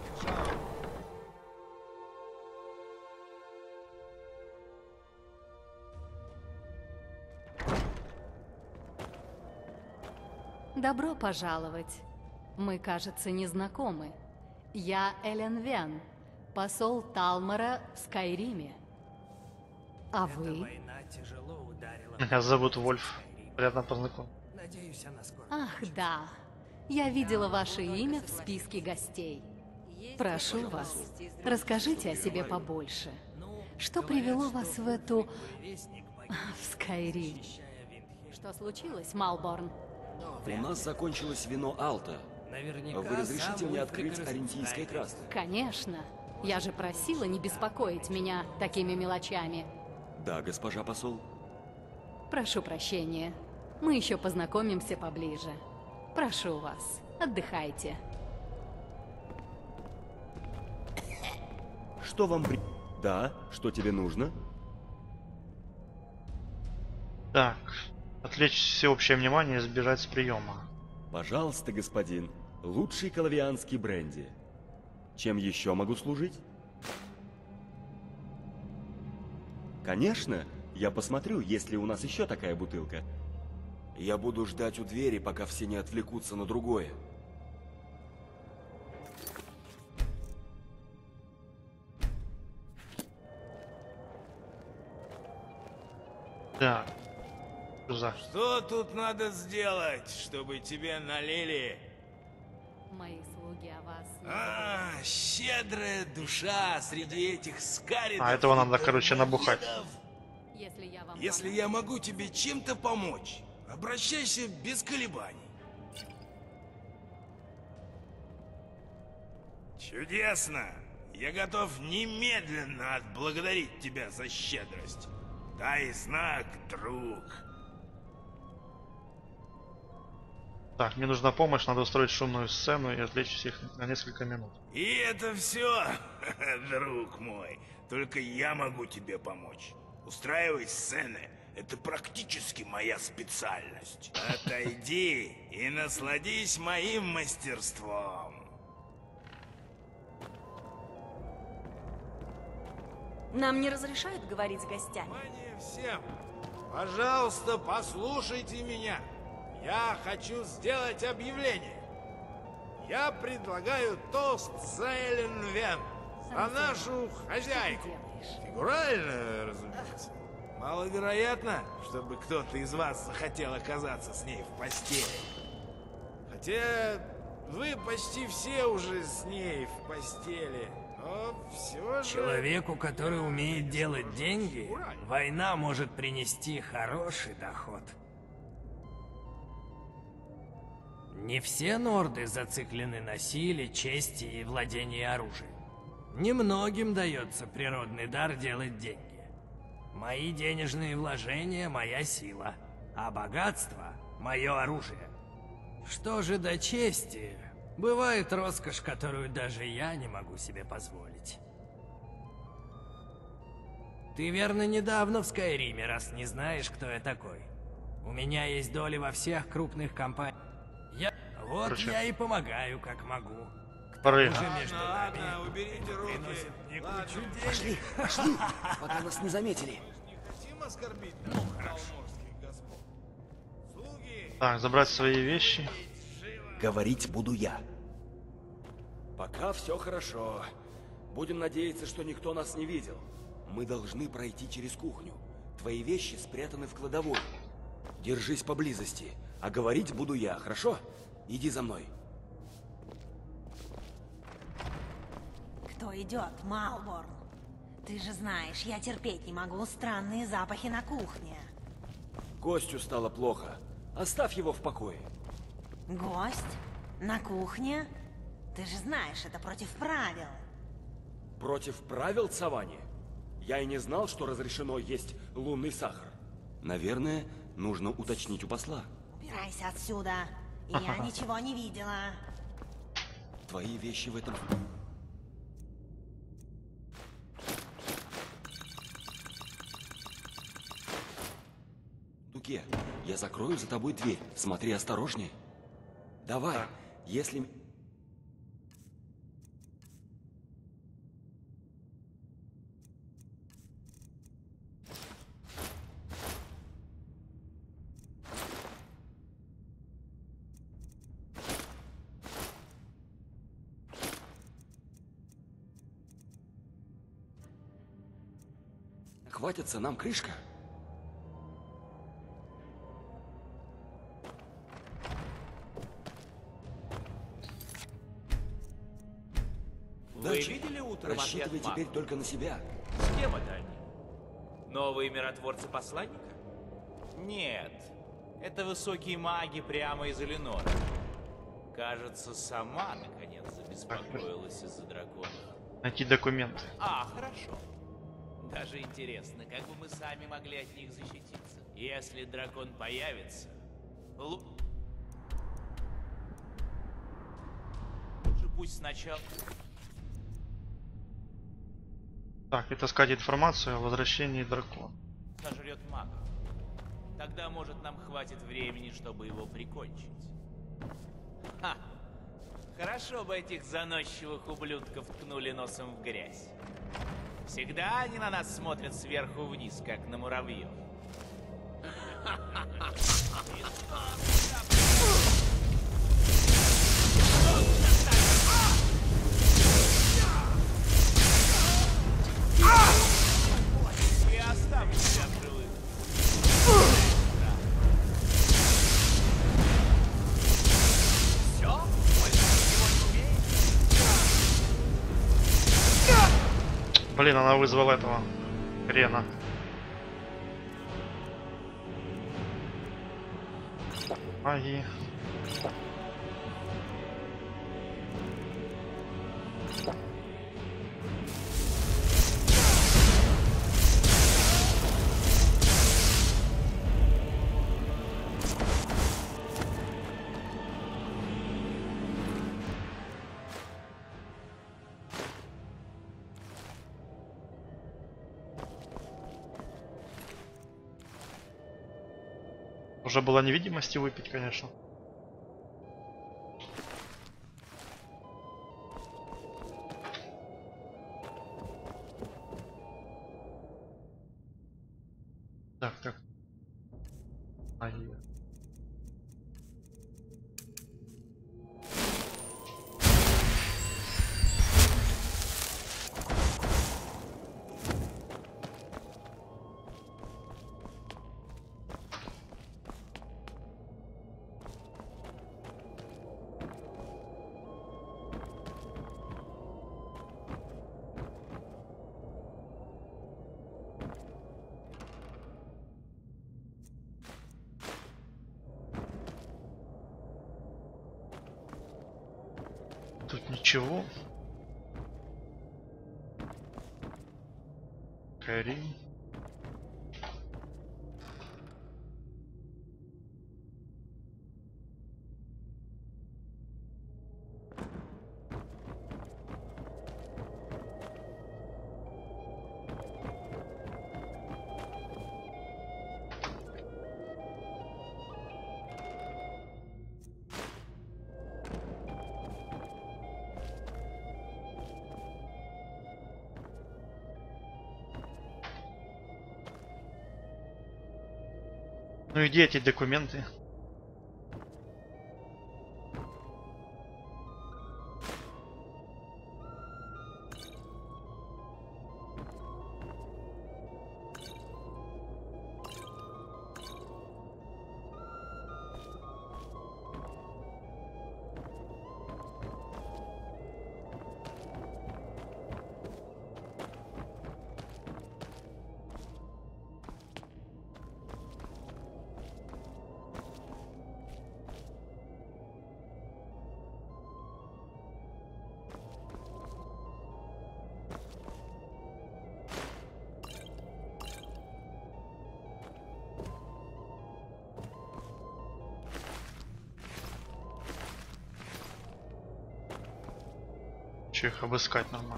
Добро пожаловать. Мы, кажется, не знакомы. Я Эленвен, посол Талмора в Скайриме. А вы? Меня зовут Вольф. Приятно познакомиться. Надеюсь, она скоро... Ах, да. Я видела ваше имя в списке гостей. Прошу вас, расскажите о себе побольше. Что привело вас в эту... в Скайрим? Что случилось, Малборн? У нас закончилось вино Алта. Вы разрешите мне открыть арентийское красное? Конечно. Я же просила не беспокоить меня такими мелочами. Да, госпожа посол. Прошу прощения. Мы еще познакомимся поближе. Прошу вас, отдыхайте. Что вам Да, что тебе нужно? Так, отвлечь всеобщее внимание и сбежать с приема. Пожалуйста, господин. Лучший коловианский бренди. Чем еще могу служить? Конечно, я посмотрю, есть ли у нас еще такая бутылка. Я буду ждать у двери, пока все не отвлекутся на другое. Да. Что тут надо сделать, чтобы тебе налили? Мои слуги о вас... Щедрая душа среди этих скаридов. А этого надо, короче, набухать. Если я могу тебе чем-то помочь, обращайся без колебаний. Чудесно! Я готов немедленно отблагодарить тебя за щедрость. Дай знак, друг. Так, мне нужна помощь, надо устроить шумную сцену и отвлечь всех на несколько минут. И это все, друг мой. Только я могу тебе помочь. Устраивать сцены — это практически моя специальность. Отойди и насладись моим мастерством. Нам не разрешают говорить с гостями. Внимание всем! Пожалуйста, послушайте меня. Я хочу сделать объявление. Я предлагаю тост за Элен Вен, за нашу хозяйку. Фигурально, разумеется. Маловероятно, чтобы кто-то из вас захотел оказаться с ней в постели. Хотя вы почти все уже с ней в постели. Но все же... Человеку, который умеет делать деньги, война может принести хороший доход. Не все норды зациклены на силе, чести и владении оружием. Немногим дается природный дар делать деньги. Мои денежные вложения — моя сила, а богатство — мое оружие. Что же до чести, бывает роскошь, которую даже я не могу себе позволить. Ты верно недавно в Скайриме, раз не знаешь, кто я такой. У меня есть доли во всех крупных компаниях. Я и помогаю, как могу. Ладно, уберите руки. Пошли, пошли, пока нас не заметили. Хотим оскорбить балморских господ. Слуги. Так, забрать свои вещи. Говорить буду я. Пока все хорошо. Будем надеяться, что никто нас не видел. Мы должны пройти через кухню. Твои вещи спрятаны в кладовой. Держись поблизости, а говорить буду я, хорошо? Иди за мной. Кто идет, Малборн? Ты же знаешь, я терпеть не могу странные запахи на кухне. Гостю стало плохо. Оставь его в покое. Гость? На кухне? Ты же знаешь, это против правил. Против правил, Цавани? Я и не знал, что разрешено есть лунный сахар. Наверное, нужно уточнить у посла. Убирайся отсюда. Я ничего не видела. Твои вещи в этом... Дуке, я закрою за тобой дверь. Смотри осторожнее. Давай, если... Хватится нам крышка? Вы видели утром Рассчитывай отряд теперь магов? только на себя. С кем это они? Новые миротворцы посланника? Нет, это высокие маги прямо из Эленора. Кажется, сама наконец забеспокоилась из-за драконов. Найти документы. А, хорошо. Даже интересно, как бы мы сами могли от них защититься. Если дракон появится... Лучше пусть сначала... Так, это искать информацию о возвращении дракона. Сожрет мага. Тогда, может, нам хватит времени, чтобы его прикончить. Ха! Хорошо бы этих заносчивых ублюдков ткнули носом в грязь. Всегда они на нас смотрят сверху вниз, как на муравьев. Я оставлю тебя в живых. Все? Больше ничего не умеешь? Блин, она вызвала этого хрена. Магии. Уже было невидимости выпить, конечно. Так. Магия. Тут ничего. Кари. Ну иди эти документы. Че их обыскать нормально?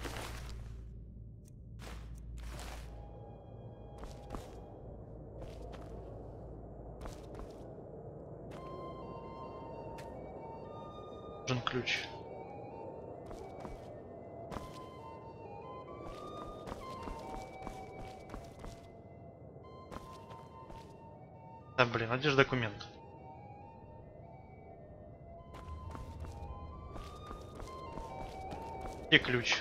Нужен ключ. Да блин, а где же документ? Где ключ?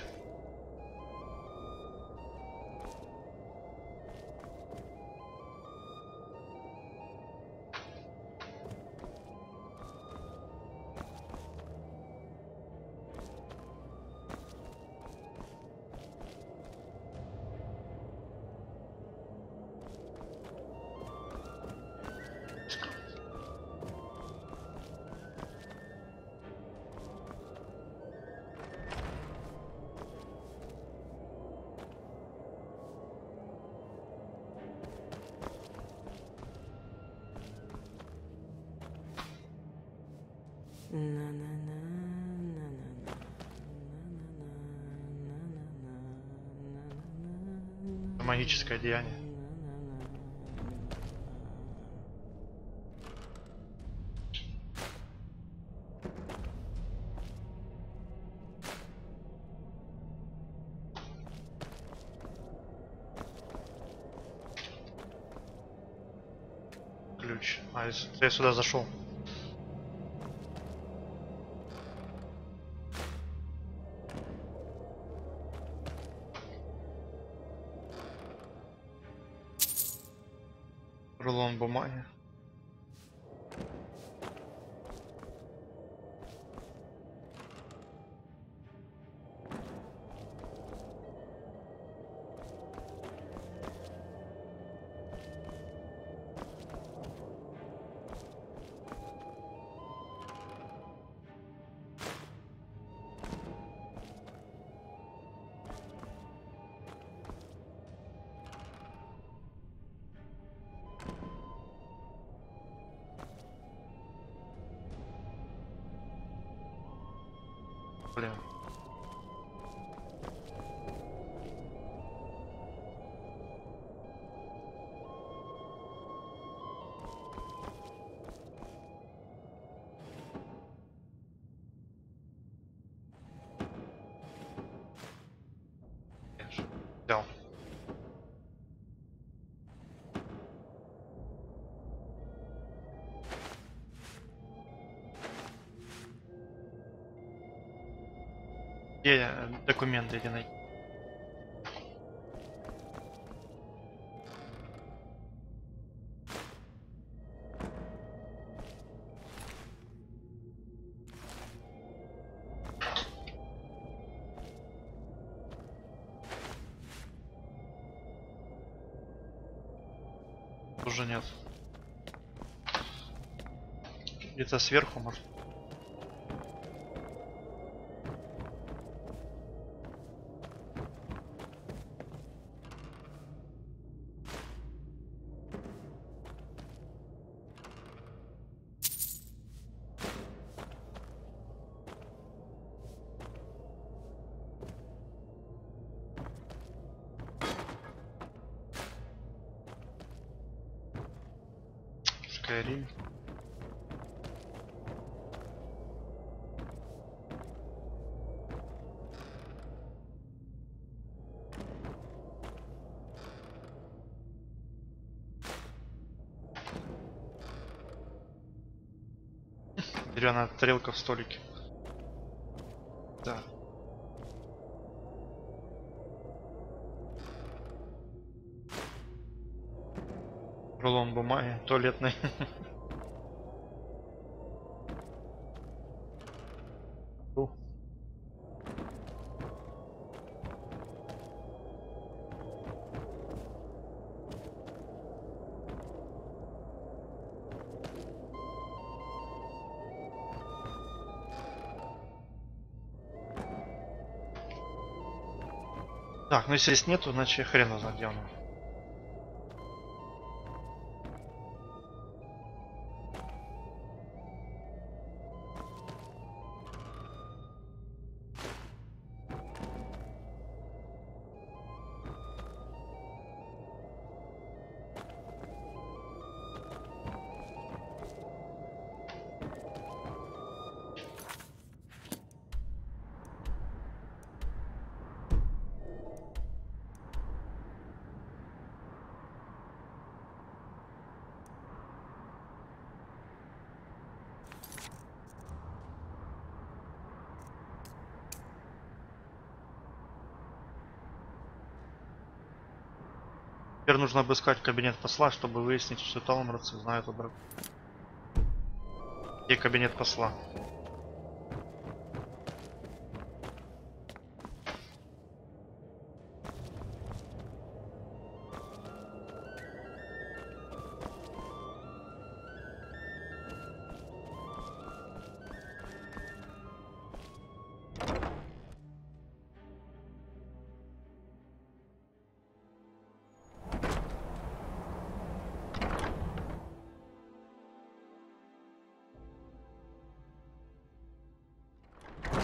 Магическое деяние. Ключ. А, я сюда зашел. Рулон бумаги. Блин. Взял. Где документы эти найти? Уже нет. Где-то сверху, может. Скорее. Деревянная тарелка в столике. Да. Рулон бумаги, туалетный. Так, ну если здесь нету, значит хрен узнать, где он. Теперь нужно обыскать кабинет посла, чтобы выяснить, что талморцы знают о браке. Где кабинет посла?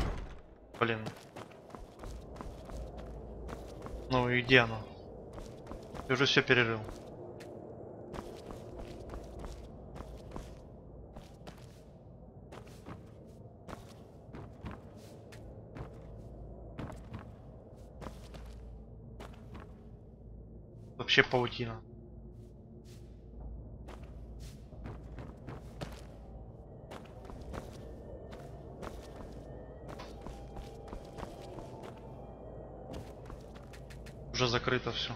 Блин. Ну и где оно? Я уже все перерыл. Вообще паутина. Уже закрыто все.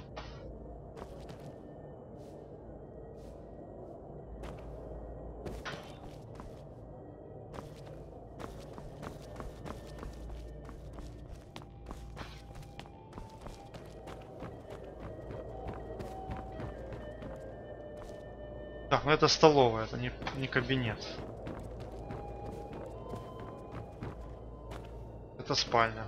Так, ну это столовая, это не кабинет. Это спальня.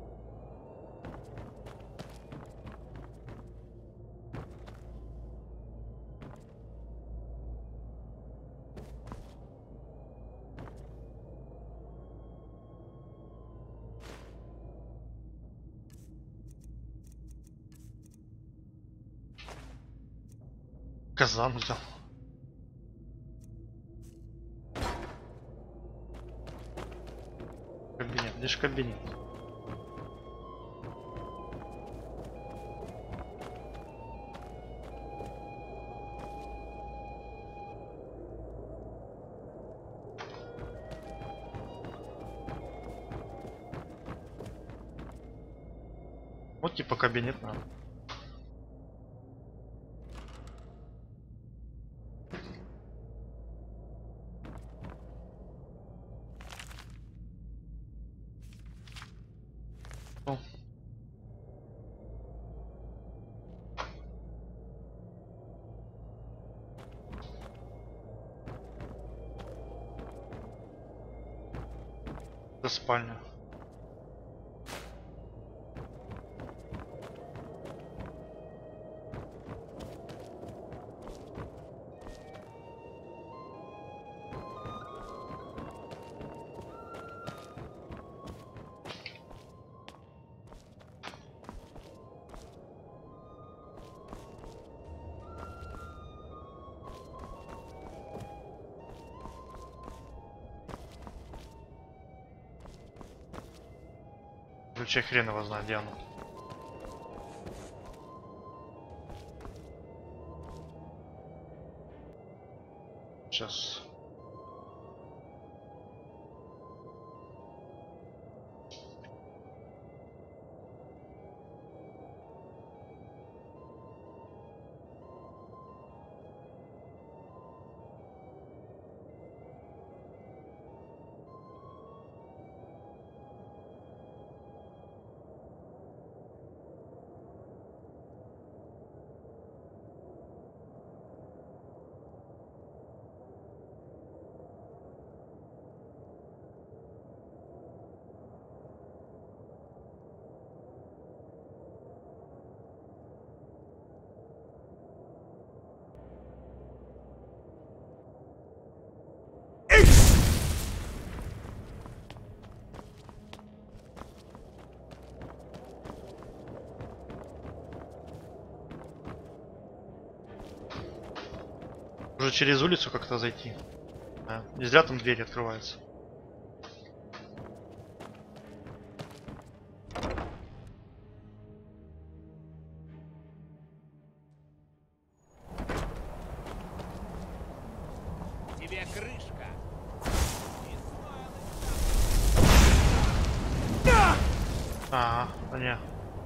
Казан взял. Кабинет, лишь кабинет. Вот типа кабинет надо. Это спальня. Ключей хрен его знает, где оно. Сейчас. Уже через улицу как-то зайти. А, не зря там дверь открывается. Тебе крышка. Ага, понятно.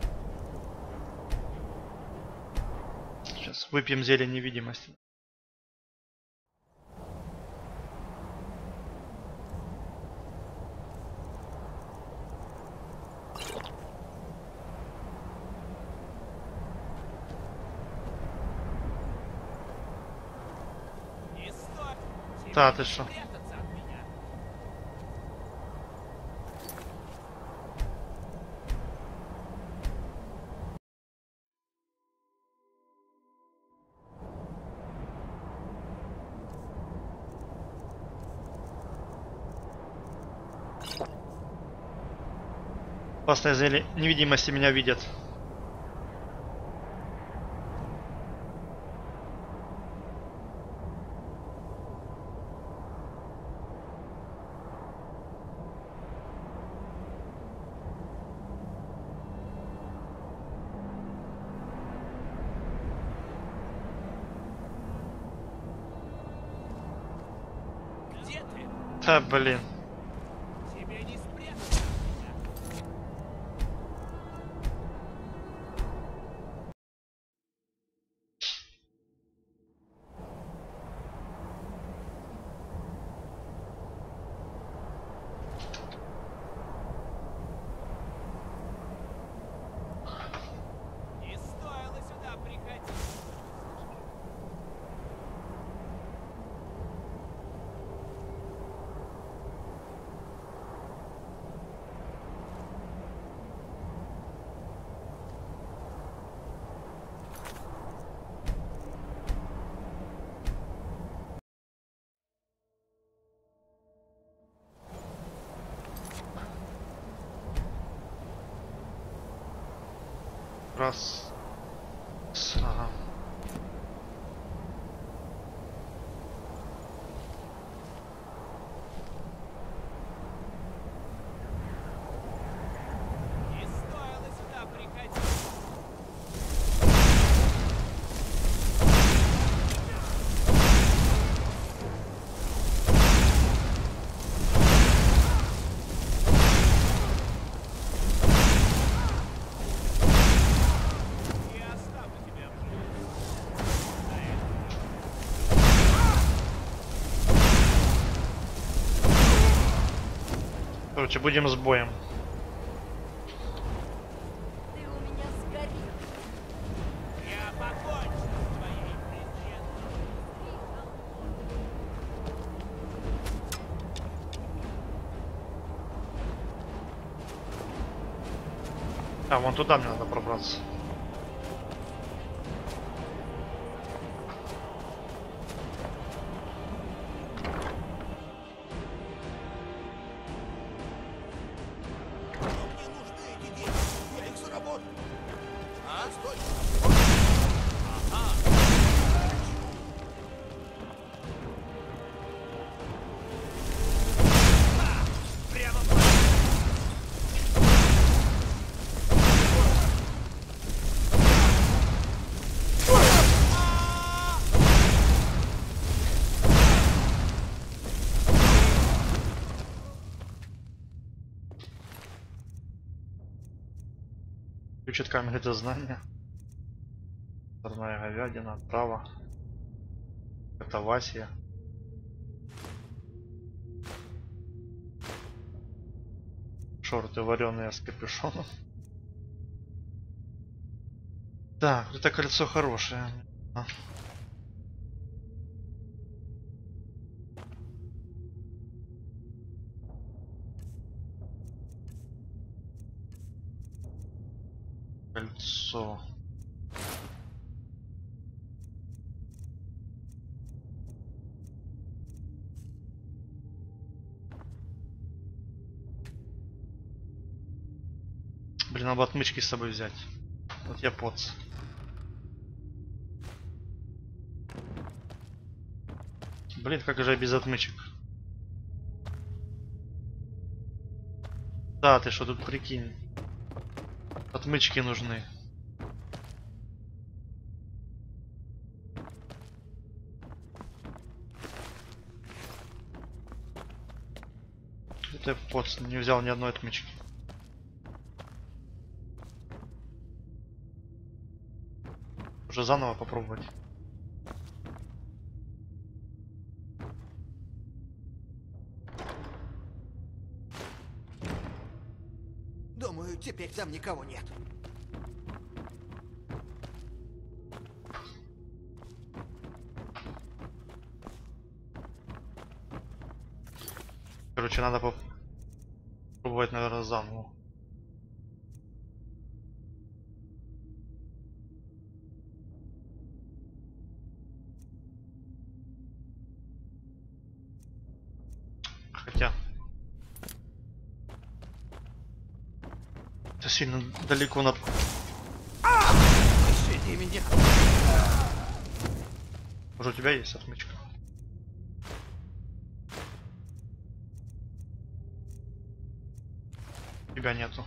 Сейчас выпьем зелье невидимости. Да, ты что? Опасное зелье невидимости меня видят. Да, блин. Тебе не спрятаться. Не стоило сюда приходить. Раз. Ага. Не стоило сюда приходить. Я оставлю тебя в живых. Короче, будем с боем. Ты у меня сгорел. Я покончу с твоей презентацией. А, вон туда мне надо пробраться. Мне нужны эти деньги. Я их заработаю. А? Стой. Прямо Включит камеры дознания. Парная говядина, трава. Катавасия. Шорты вареные с капюшоном. Так, это кольцо хорошее. А. Кольцо. Блин, надо отмычки с собой взять. Вот я поц. Блин, как же я без отмычек? Да, ты что тут прикинь? Отмычки нужны. Это поц, не взял ни одной отмычки. Уже заново попробовать. Думаю, теперь там никого нет. Короче, надо попробовать, наверное, заново. Хотя... Это сильно далеко на... Пощади меня. Уже у тебя есть отмычка? Тебя нету.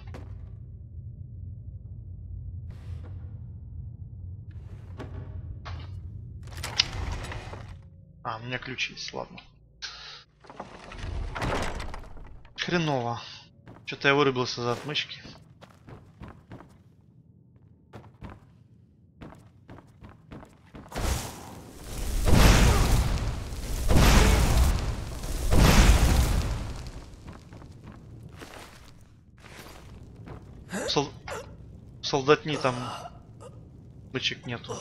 А, у меня ключ есть, ладно. Хреново. Что-то я вырубился за отмычки. Солдатни там отмычек нету.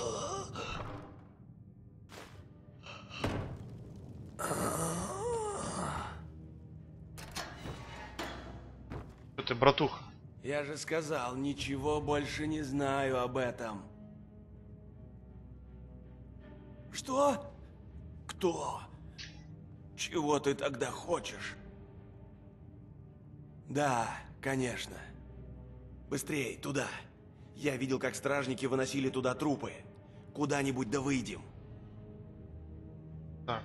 Что ты, братуха? Я же сказал, ничего больше не знаю об этом. Что? Кто? Чего ты тогда хочешь? Да, конечно. Быстрей, туда. Я видел, как стражники выносили туда трупы. Куда-нибудь да выйдем. Так.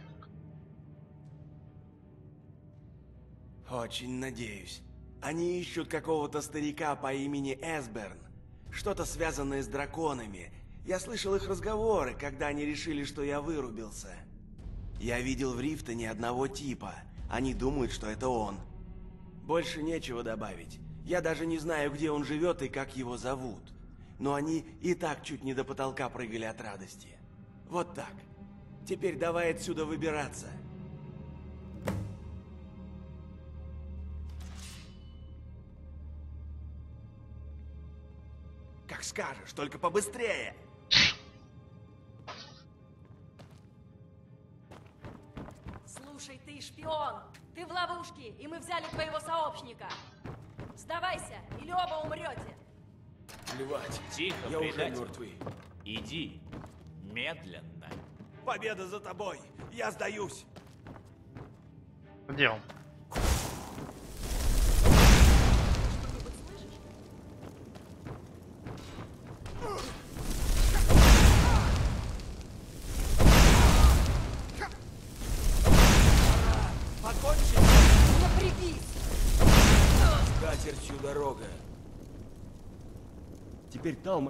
Очень надеюсь. Они ищут какого-то старика по имени Эсберн. Что-то связанное с драконами. Я слышал их разговоры, когда они решили, что я вырубился. Я видел в Рифтоне одного типа. Они думают, что это он. Больше нечего добавить. Я даже не знаю, где он живет и как его зовут. Но они и так чуть не до потолка прыгали от радости. Вот так. Теперь давай отсюда выбираться. Как скажешь, только побыстрее. Слушай, ты шпион! Ты в ловушке, и мы взяли твоего сообщника! Сдавайся, или оба умрете! Плевать. Тихо, я уже предатель. мертвый. Иди. Медленно. Победа за тобой. Я сдаюсь. Где он? Покончить. Напрягись! С катертью дорога. Теперь Талма...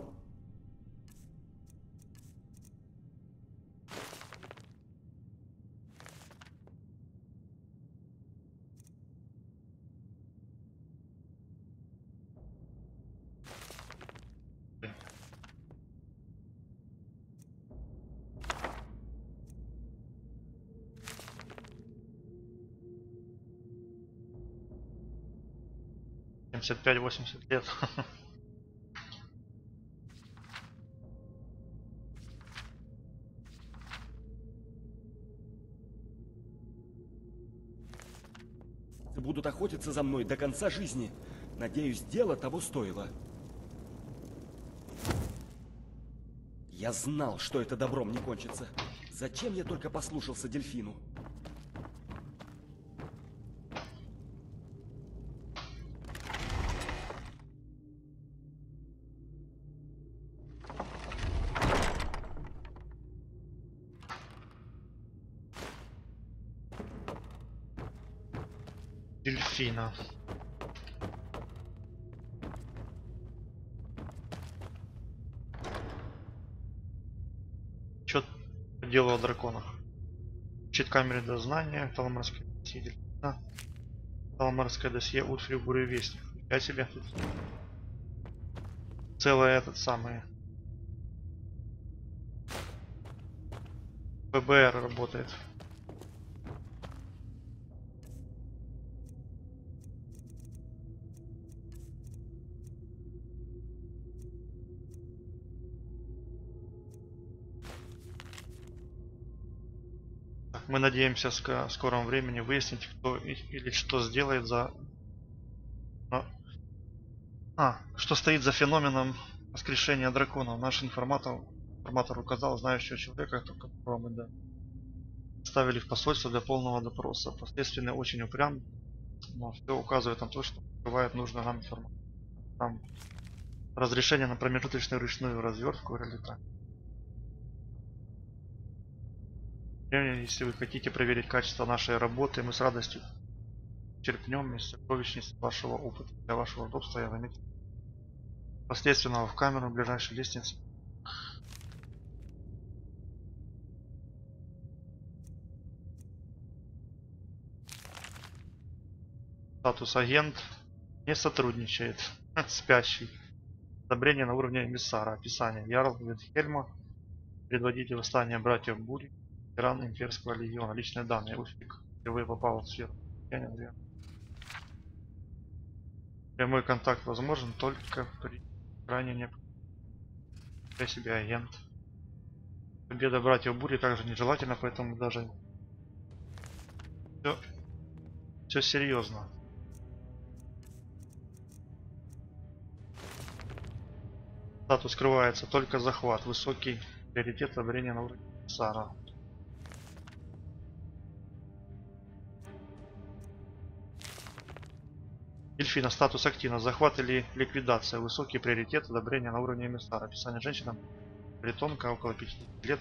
— 75-80 лет. Будут охотиться за мной до конца жизни. Надеюсь, дело того стоило. Я знал, что это добром не кончится. Зачем я только послушался дельфину? Дельфина. Чё по делу о драконах? Чит камеры дознания, Таламарское досье дельфина, Таламарское досье Утфрив Буревестник. Я себе тут целое этот самый ФБР работает. Мы надеемся в скором времени выяснить, кто или что сделает за... что стоит за феноменом воскрешения дракона. Наш информатор указал знающего человека, которого мы ставили в посольство для полного допроса. Последствия очень упрям, но все указывает на то, что бывает нужно нам информация. Нам разрешение на промежуточную ручную развертку или так. Если вы хотите проверить качество нашей работы, мы с радостью черпнем из сокровищниц вашего опыта. Для вашего удобства я заметил последственного в камеру ближайшей лестницы. Статус агент не сотрудничает. Спящий. Одобрение на уровне эмиссара. Описание. Ярл Виндхельма, предводитель восстания братьев Бури, ветеран имперского легиона. Личные данные. Уфик впервые попал в сферу. Прямой контакт возможен только при крайне необходимости. Я себе агент. Победа братьев Бури также нежелательна, поэтому даже все серьезно. Статус скрывается только захват. Высокий приоритет одобрения на уровне эмиссара. Дельфина. Статус активно. Захват или ликвидация. Высокий приоритет одобрения на уровне эмиссара. Описание. Женщина. Бретонка, около 50 лет.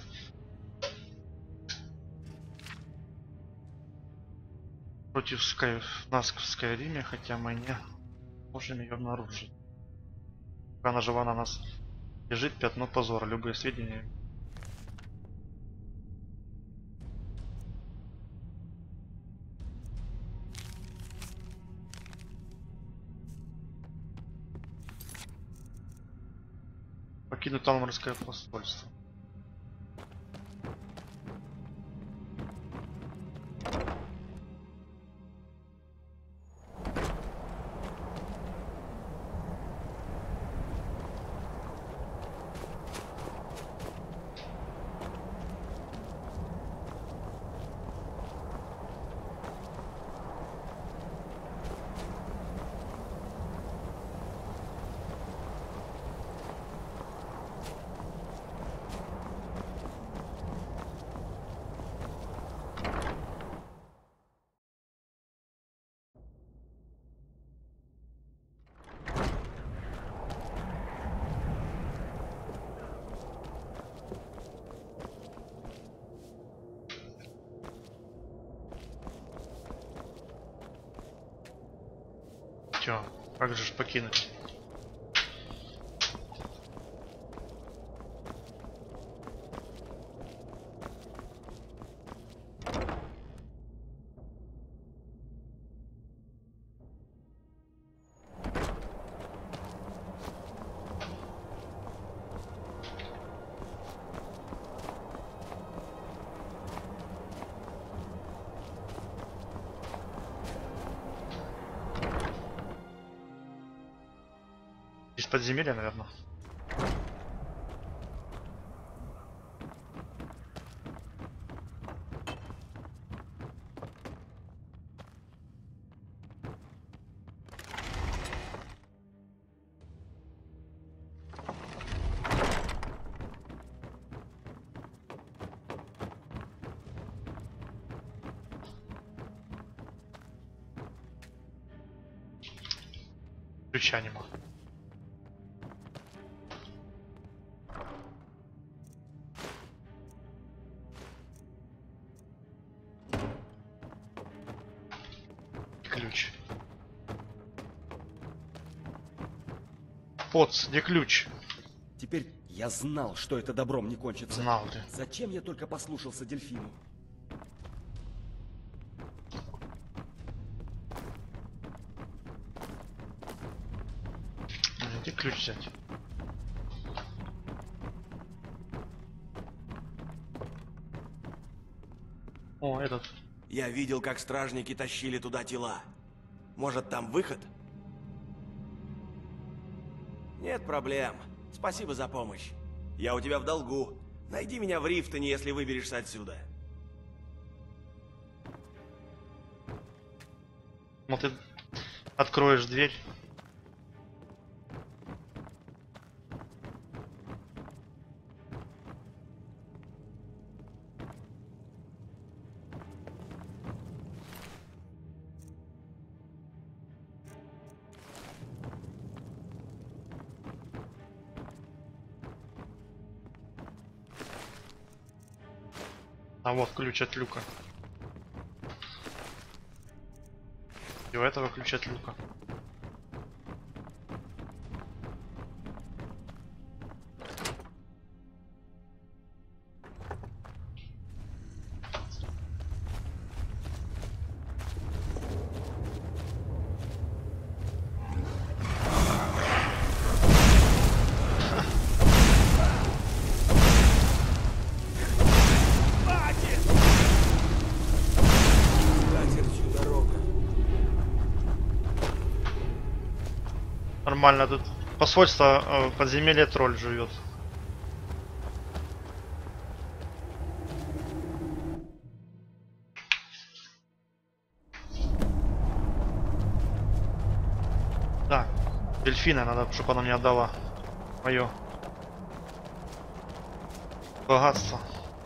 Против нас в Скайриме, хотя мы не можем ее обнаружить. Пока она жива, на нас лежит пятно позора. Любые сведения. Покинуть Талморское посольство. Чё? Как же покинуть? Здесь подземелье, наверное. Ключа нема. Ключ. Поц, где ключ? Теперь я знал, что это добром не кончится. Знал ты. Зачем я только послушался дельфину? Где ключ взять? О, этот. Я видел, как стражники тащили туда тела. Может, там выход? Нет проблем. Спасибо за помощь. Я у тебя в долгу. Найди меня в Рифтоне, если выберешься отсюда. Ну ты откроешь дверь. А вот ключ от люка. И у этого ключ от люка. нормально. Тут посольство подземелье тролль живет. Так, дельфина надо, чтобы она мне отдала мое богатство.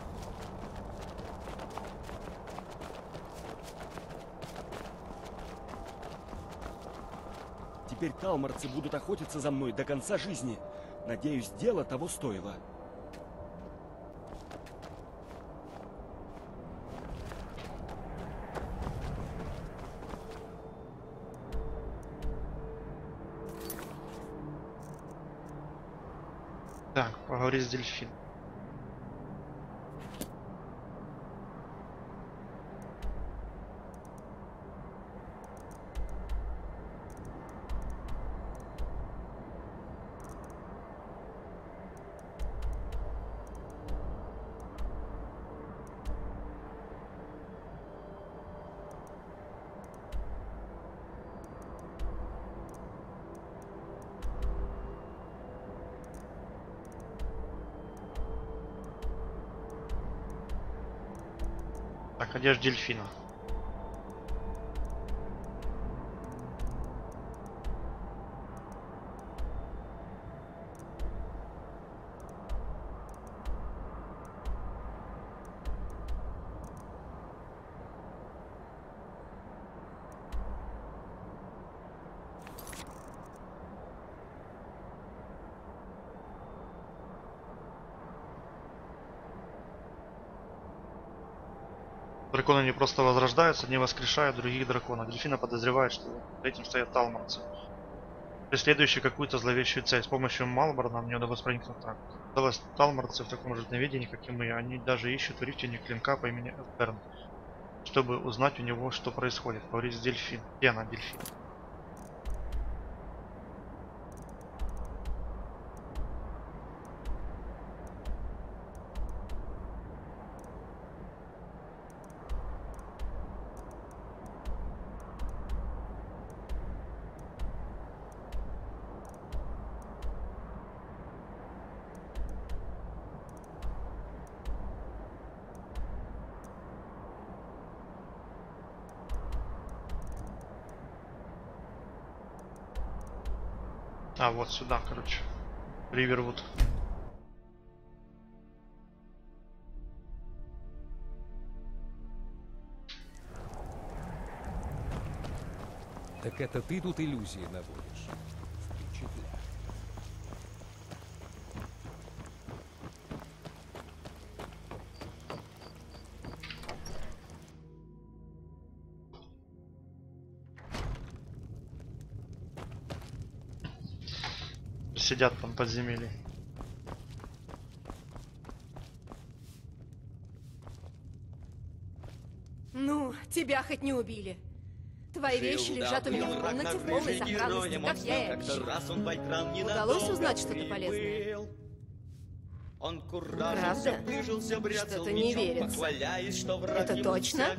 Теперь талмарцы будут охотиться за мной до конца жизни. Надеюсь, дело того стоило. Так, поговори с дельфином. Так, а где же дельфина? Драконы не просто возрождаются, они воскрешают других драконов. Дельфина подозревает, что за этим стоят талмарцы, преследующие какую-то зловещую цель. С помощью Малборна мне удалось проникнуть в тракт. Казалось, талмарцы в таком же наведении, как и мы. Они даже ищут в рифтине клинка по имени Эсберн, чтобы узнать у него, что происходит. Говорит с дельфин. Где она, дельфин? А, вот сюда, короче. Ривервуд. Так это ты тут иллюзии наводишь? Впечатляет. Сидят там в подземелье. Ну, тебя хоть не убили. Твои вещи лежат у меня в комнате в полной сохранности, как я и обещала. Удалось узнать что-то полезное? Правда? Что-то не верится. Это точно?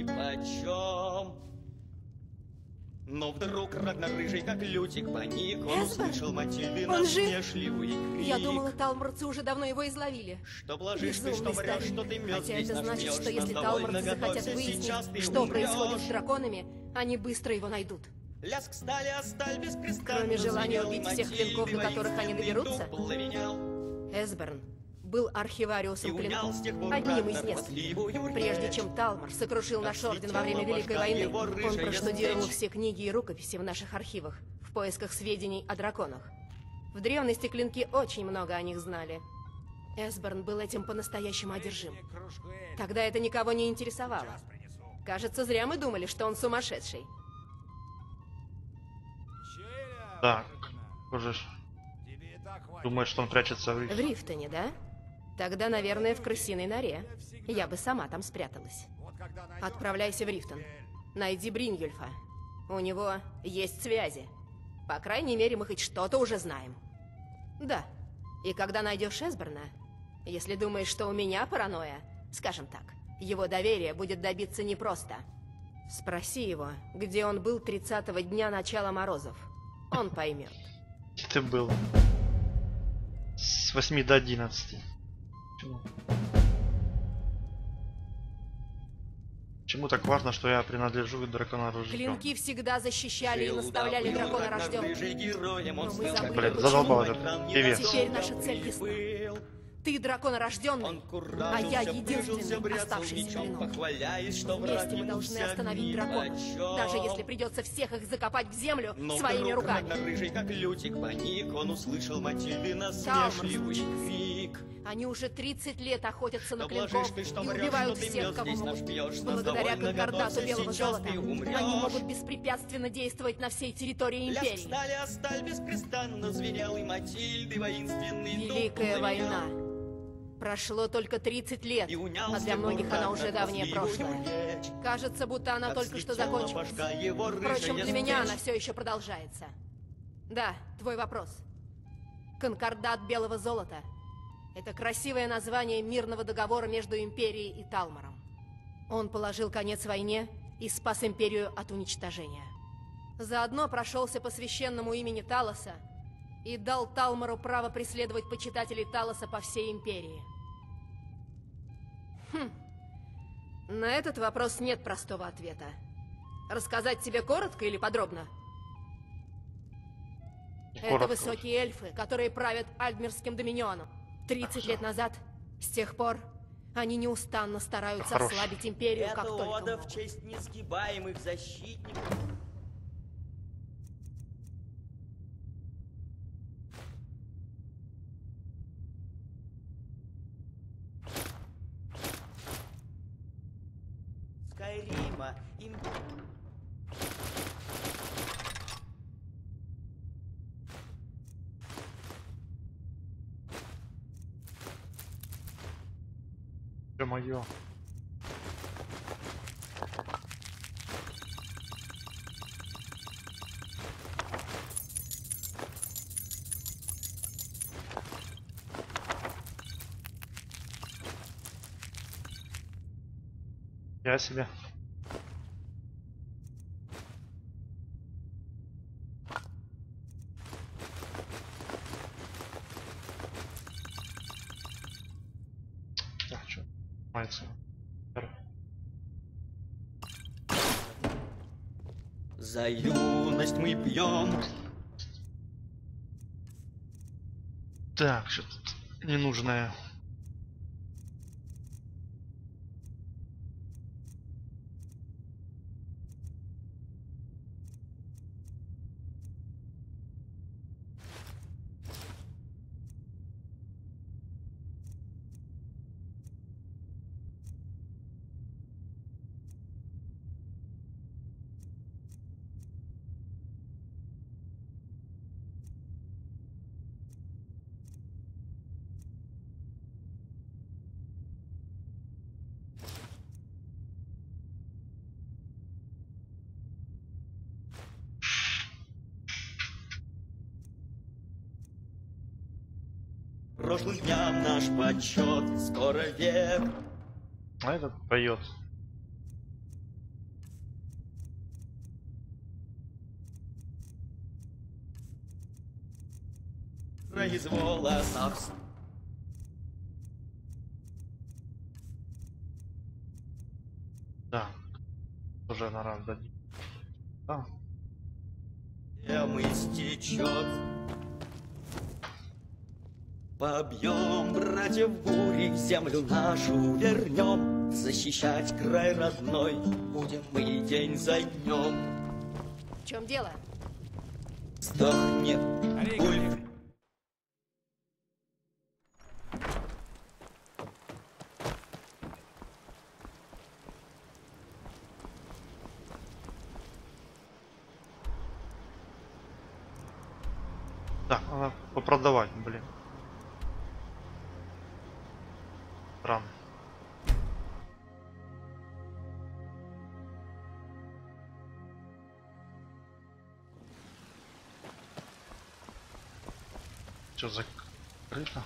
Но вдруг Рагнар-рыжий, как лютик, паник. Он Эсберн? услышал Матильды Он жив? насмешливый крик. Я думала, талмарцы уже давно его изловили. Что блажишь ты, Безумный что врешь, старик. что ты мёд Хотя здесь это значит, нажмёшь, что если на талмарцы довольно захотят готовься, сейчас выяснить, ты что умрёшь. происходит с драконами, они быстро его найдут. Лязг стали, а сталь беспрестанно Кроме желания звенел, убить всех Матильды клинков, до которых они воинственный доберутся, дух пламенел. Эсберн был архивариусом И унял клинков, с тех пор одним из Рагнар нескольких. похотливую Прежде речь. чем Талмар сокрушил наш орден во время Слетела Великой башка войны, его он рыжая проштудировал с плеч. все книги и рукописи в наших архивах в поисках сведений о драконах. В древности клинки очень много о них знали. Эсберн был этим по-настоящему одержим. Тогда это никого не интересовало. Кажется, зря мы думали, что он сумасшедший. Так, уже думает, что он прячется в В рифте. Рифтоне, да? Тогда, наверное, в крысиной норе. Я бы сама там спряталась. Отправляйся в Рифтон. Найди Бриньюльфа. У него есть связи. По крайней мере, мы хоть что-то уже знаем. Да. И когда найдешь Эсберна, если думаешь, что у меня паранойя, скажем так, его доверие будет добиться непросто. Спроси его, где он был 30-го дня начала морозов. Он поймет. Где ты был? С 8 до 11. Почему так важно, что я принадлежу к драконорожденным? Клинки всегда защищали и наставляли драконорожденных. Но мы забыли, Блин, задолбал этот певец. Теперь наша цель ясна. Ты драконорожденный, а я единственный оставшийся клинок. Вместе мы должны остановить дракона, даже если придется всех их закопать в землю своими руками. Рыжий, как лютик, паник, он услышал Матильды насмешливый крик. Они уже 30 лет охотятся на клинков и убивают всех, кого могут. Благодаря конкордату белого золота они могут беспрепятственно действовать на всей территории Империи. Стали, а сталь беспрестанно звенел, и Матильды воинственный Великая война. Прошло только 30 лет, а для многих она уже давнее прошлое. Кажется, будто она только что закончилась. Впрочем, для меня она все еще продолжается. Да, твой вопрос. Конкордат белого золота — это красивое название мирного договора между Империей и Талмором. Он положил конец войне и спас Империю от уничтожения. Заодно прошелся по священному имени Талоса и дал Талмору право преследовать почитателей Талоса по всей Империи. На этот вопрос нет простого ответа. Рассказать тебе коротко или подробно? Это высокие эльфы, которые правят Альдмирским доминионом. 30 лет назад, с тех пор, они неустанно стараются ослабить Империю, как только могут. в честь несгибаемых защитников. Скайрима, Ё-моё. Я себе. Так, что? Мается. За юность мы пьем. Так, что тут ненужное. Прошлым дням наш почет, скоро век. А этот поет. Произвола савс. Да. Уже на раз дадим. Да. Истечет. Побьем братьев бури, землю нашу вернем. Защищать край родной будем мы день за днем. В чем дело? Сдохнет Ульф. Так, надо попродавать, блин. Странно. Что закрыто?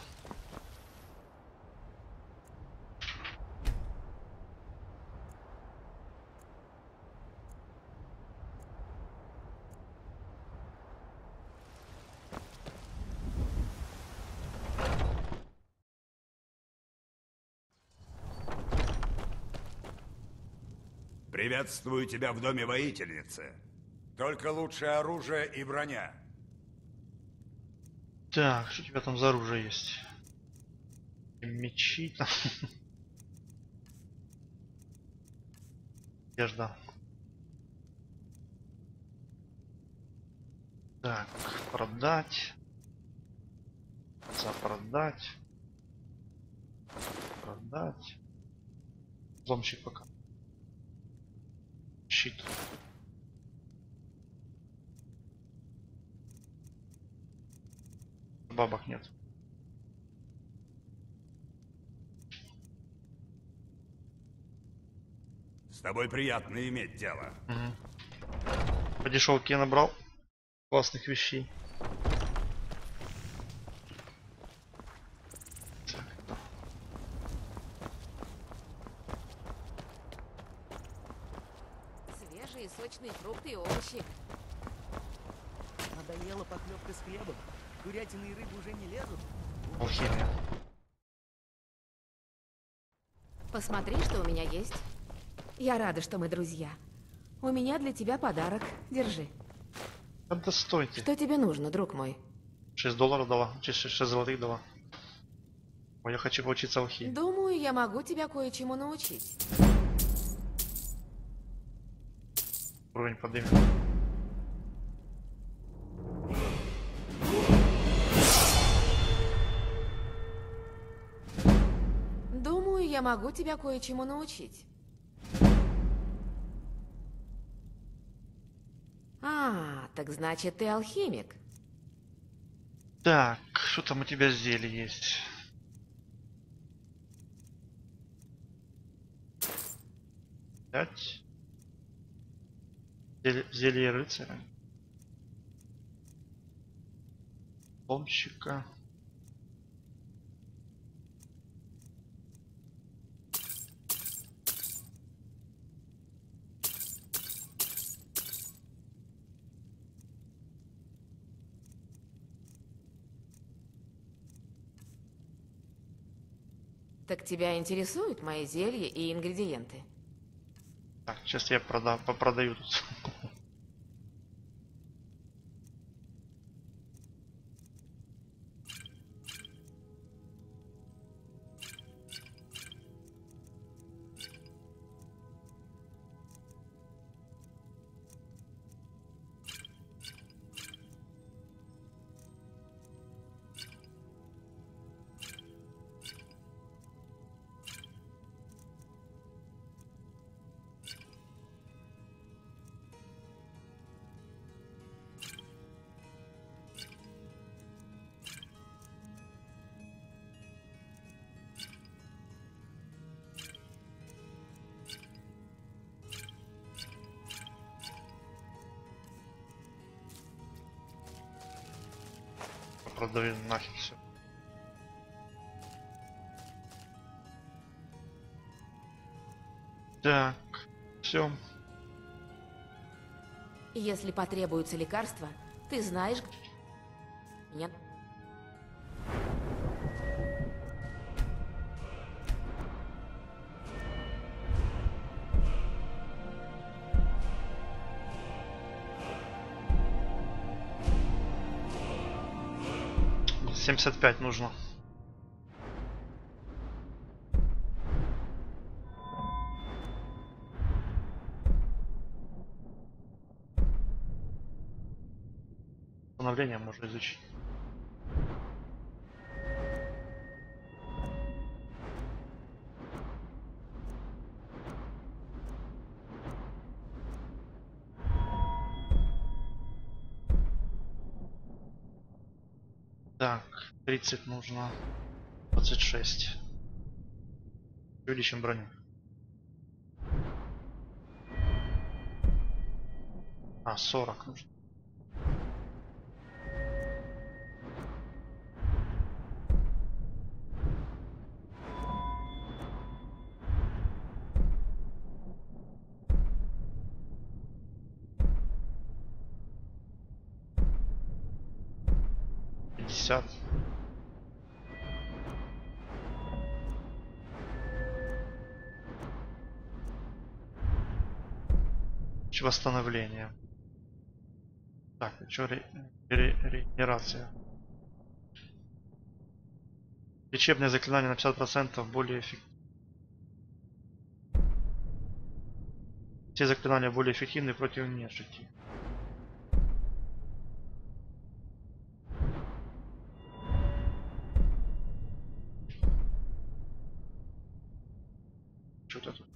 Приветствую тебя в доме воительницы. Только лучшее оружие и броня. Так, что у тебя там за оружие есть? Мечи там. Одежда. Так, продать. Запродать. Продать. Взломщик пока. Щит. Бабок нет. С тобой приятно иметь дело. Угу. По дешевке я набрал классных вещей. Свежие сочные фрукты и овощи. Надоела похлебка с хлебом? Курятина и рыба уже не лезут? Алхимия. Посмотри, что у меня есть. Я рада, что мы друзья. У меня для тебя подарок. Держи. Да стойте. Что тебе нужно, друг мой? $6 дала. 6 золотых дала. Ой, я хочу поучиться алхимии. Думаю, я могу тебя кое-чему научить. Уровень поднимем. Думаю, я могу тебя кое-чему научить. А, так значит, ты алхимик. Так, что там у тебя зелье есть? Пять. Зелье рыцаря. Ломщика. Так тебя интересуют мои зелья и ингредиенты? Так, сейчас я попродаю тут. Продаю нахер все. Так, все. Если потребуется лекарство, ты знаешь... Нет. $75 нужно. Установление можно изучить. Так, 30 нужно. 26. Увеличим броню. А, 40 нужно. Восстановление. Так, что регенерация. Лечебное заклинание на 50% более эффективно. Все заклинания более эффективны против нежити. Что-то тут.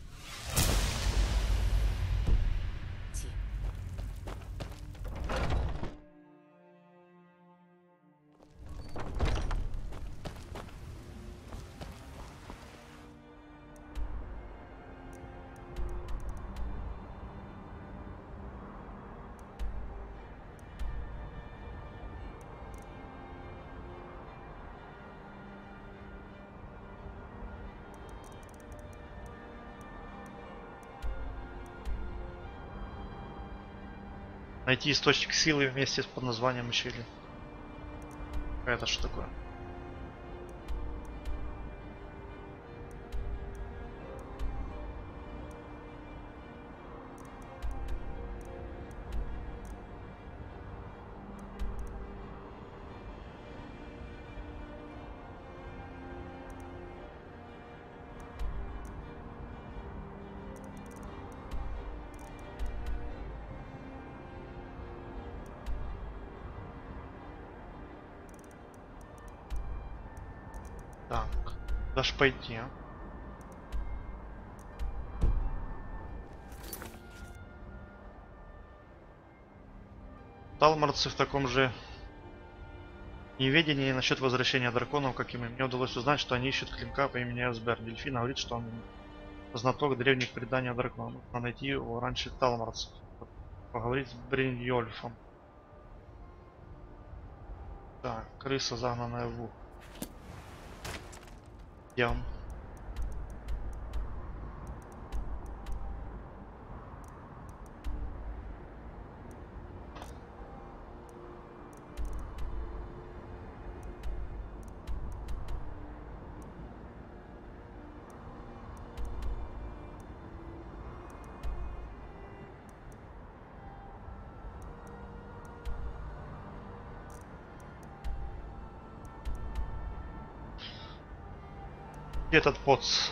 Найти источник силы вместе с под названием ущелья. Это что такое? Так, куда ж пойти, а? Талмарцы в таком же неведении насчет возвращения драконов, как и мы. Мне удалось узнать, что они ищут клинка по имени Эсбер. Дельфин говорит, что он знаток древних преданий о драконах. Нужно найти его раньше талмарцев. Поговорить с Бриньольфом. Так, крыса, загнанная в ух. Идем. Где этот поц?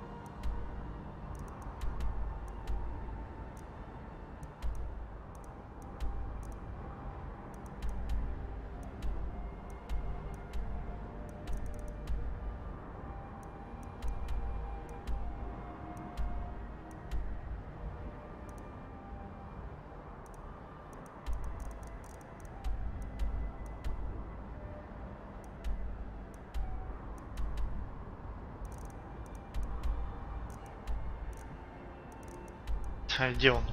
А где он?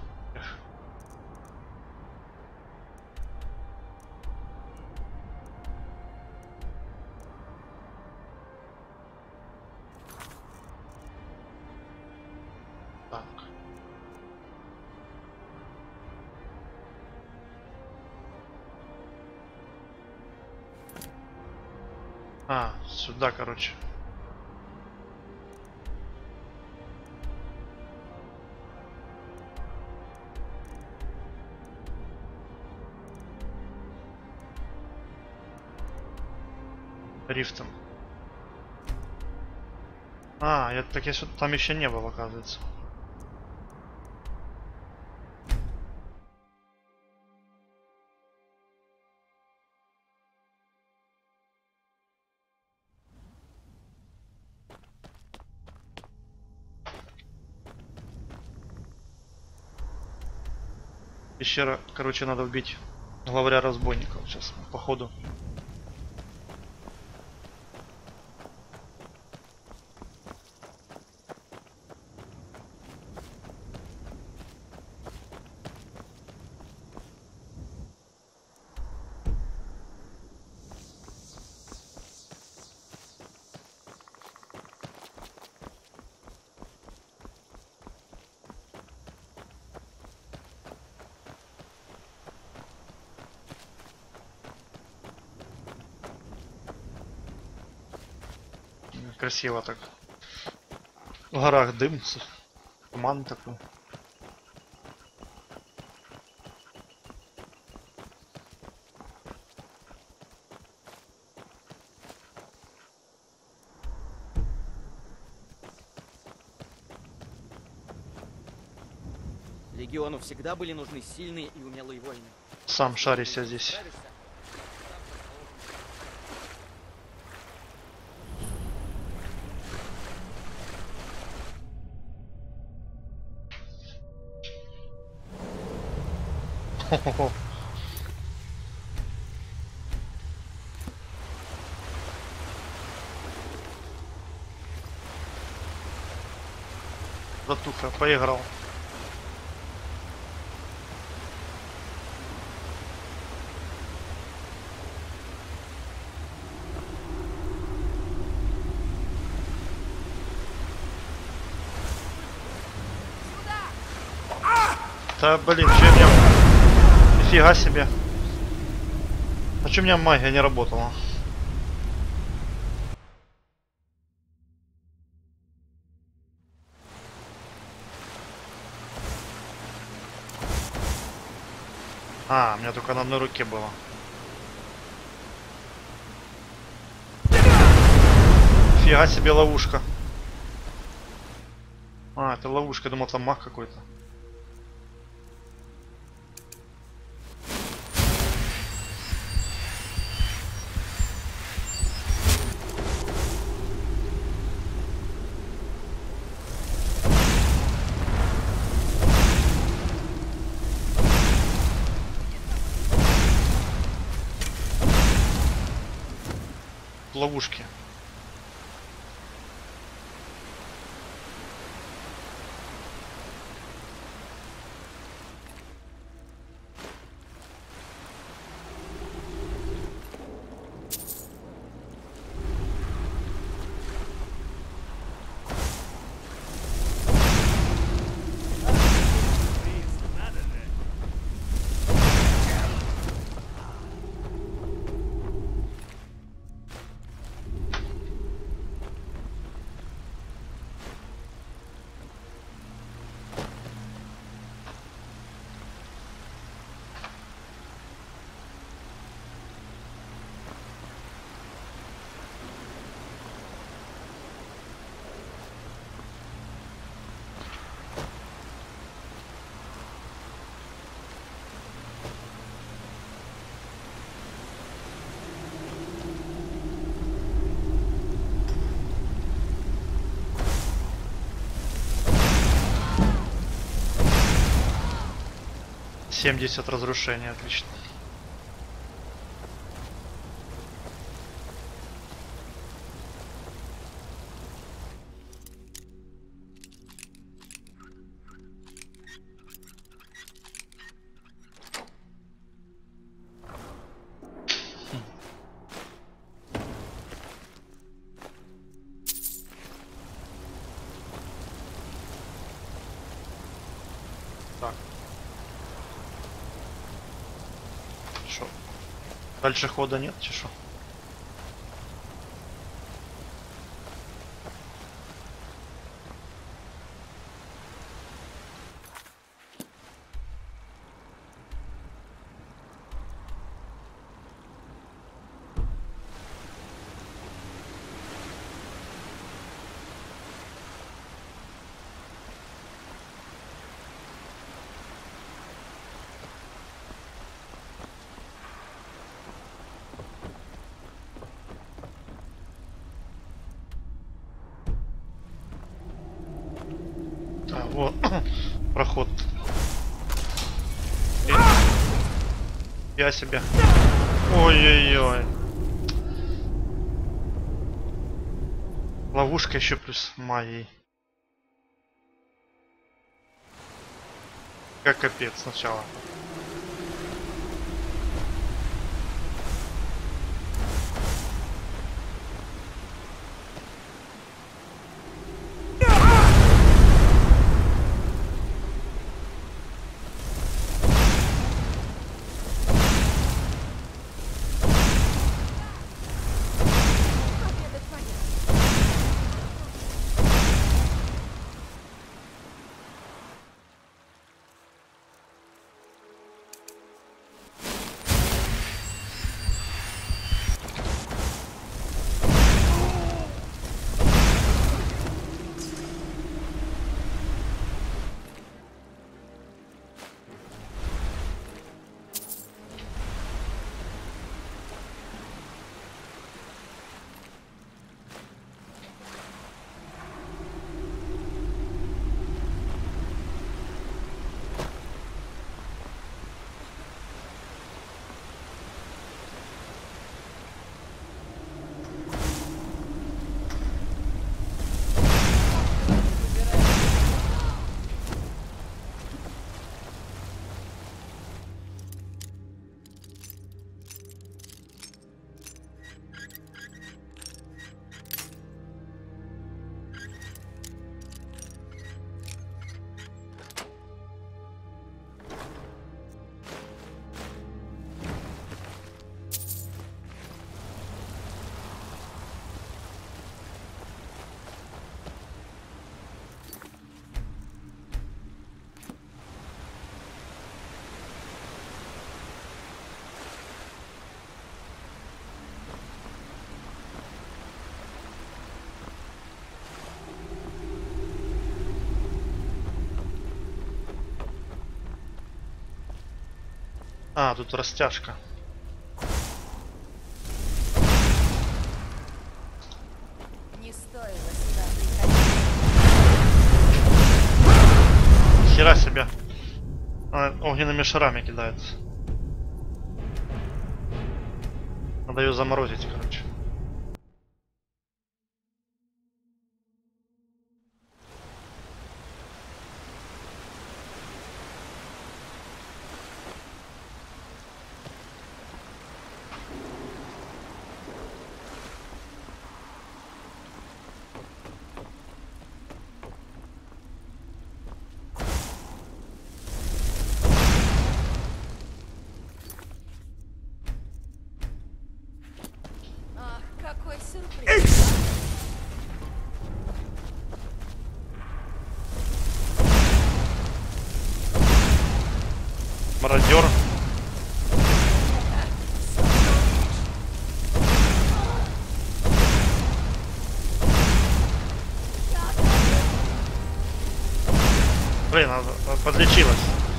Так. А, сюда, короче. Рифтом. А, я там еще не был, оказывается. Пещера, короче, надо убить главаря разбойников сейчас, походу. Красиво так. В горах дым, туман такой. Легиону всегда были нужны сильные и умелые воины. Сам шарися здесь. Хо-хо-хо. Затуха, поиграл. Да блин, что у меня... Нифига себе. А что у меня магия не работала? А, у меня только на одной руке было. Нифига себе ловушка. А, это ловушка, я думал, там маг какой-то. Ловушки. Семьдесят разрушений, отлично. Так. Шо? Дальше хода нет, чешу. А, вот, проход. Я себе. Ой-ой-ой. Ловушка еще плюс магией. Как капец сначала. А, тут растяжка. Не стоило сюда приходить. Хера себе. Она огненными шарами кидается. Надо ее заморозить, короче. Ах, какой сюрприз. Мародер. Блин, она подлечилась.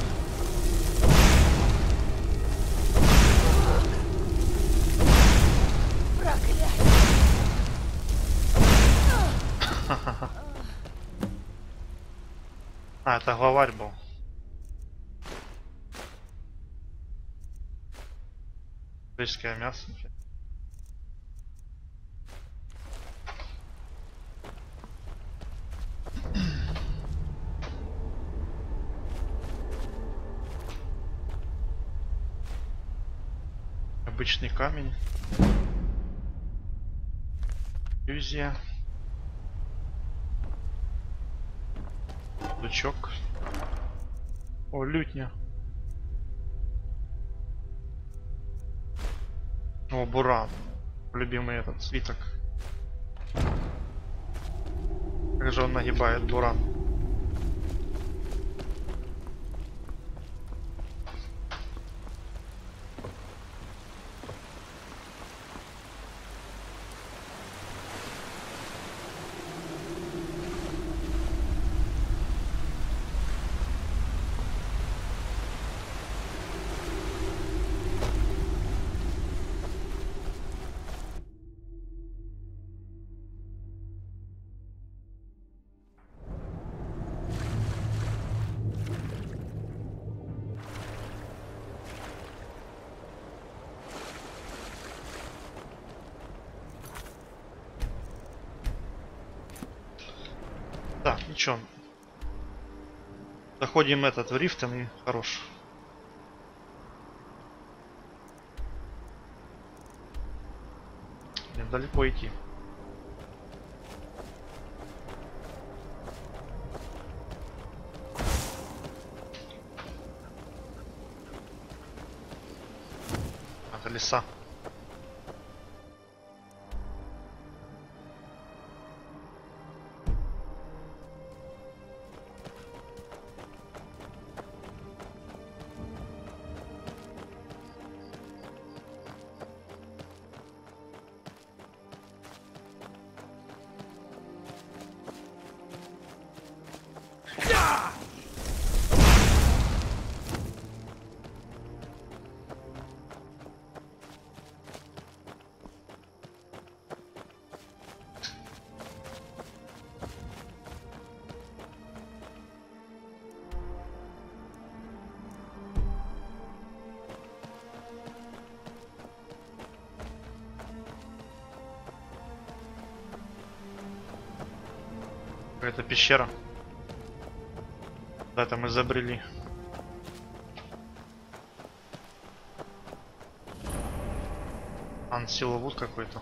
А, это главарь был. Человеческое мясо. Обычный камень. Иллюзия. Лучок. О, лютня. О, буран. Любимый этот свиток. Как же он нагибает буран. Так, ничего. Заходим в рифт, и хорош. Блин, далеко идти. Это леса. Какая-то пещера. Да, там мы забрели. Ансиловуд какой-то.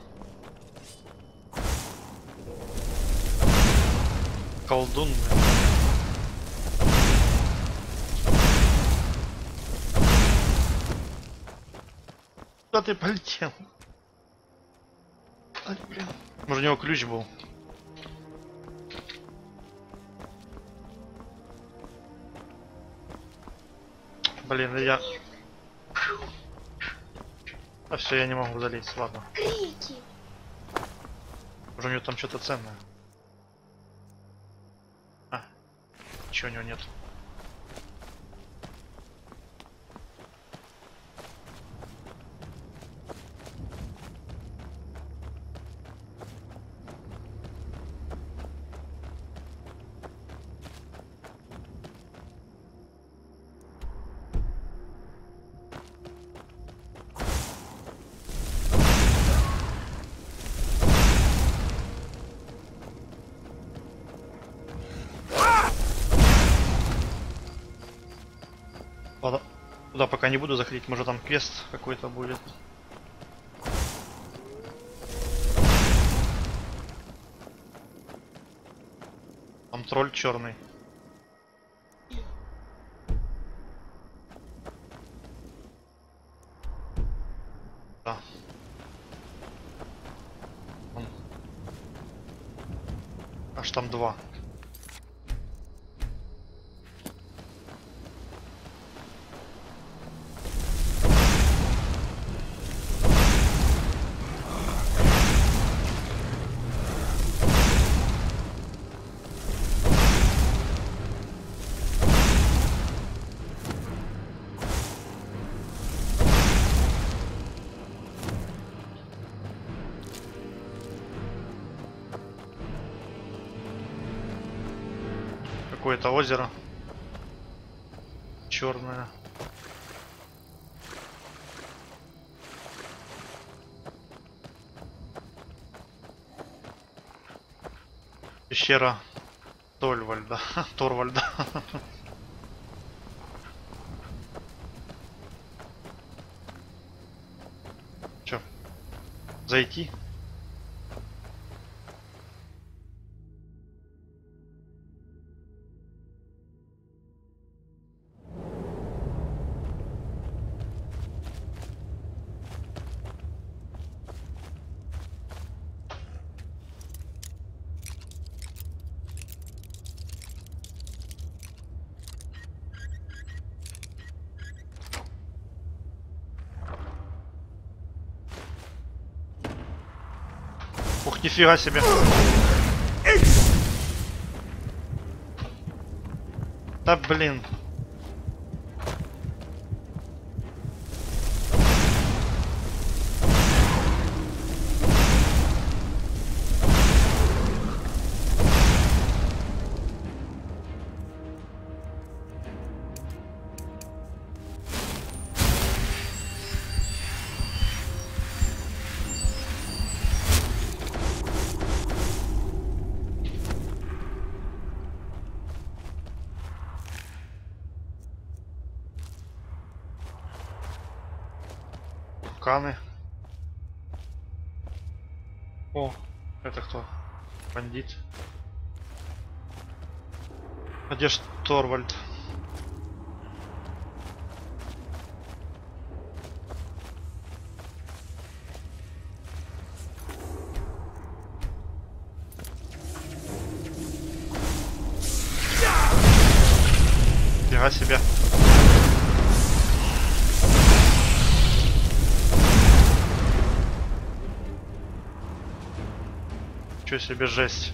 Колдун, блин. Куда ты полетел? Ай, блин. Может, у него ключ был? Блин, я... А все, я не могу залезть, ладно. Крики. Уже у него там что-то ценное. А, ничего у него нет. Туда пока не буду заходить, может там квест какой-то будет. Там тролль черный. Да. Аж там два. Какое-то озеро черное. Пещера Торвальда. Торвальда. Че? Зайти? Ух, нифига себе. Да блин. Каны. О, это кто? Бандит. А где ж Торвальд? Фига себе. Чё себе жесть.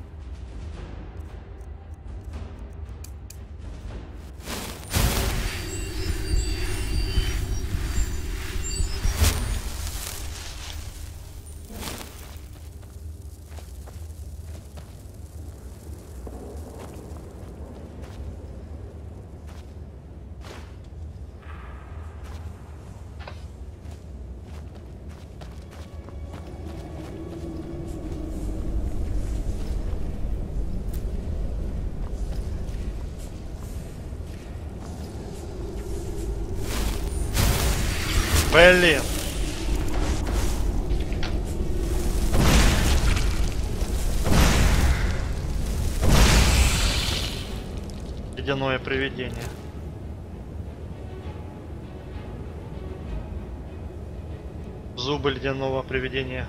Блин. Ледяное привидение. Зубы ледяного привидения.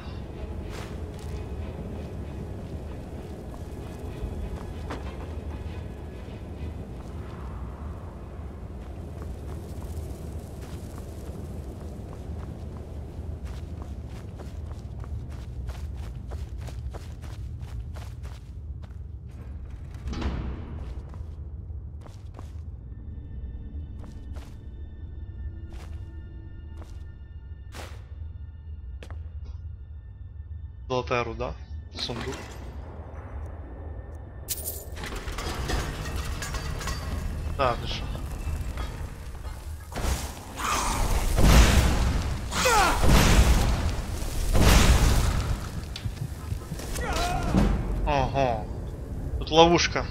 Золотая руда. Сундук. Да, ты что? Ого. Тут ловушка.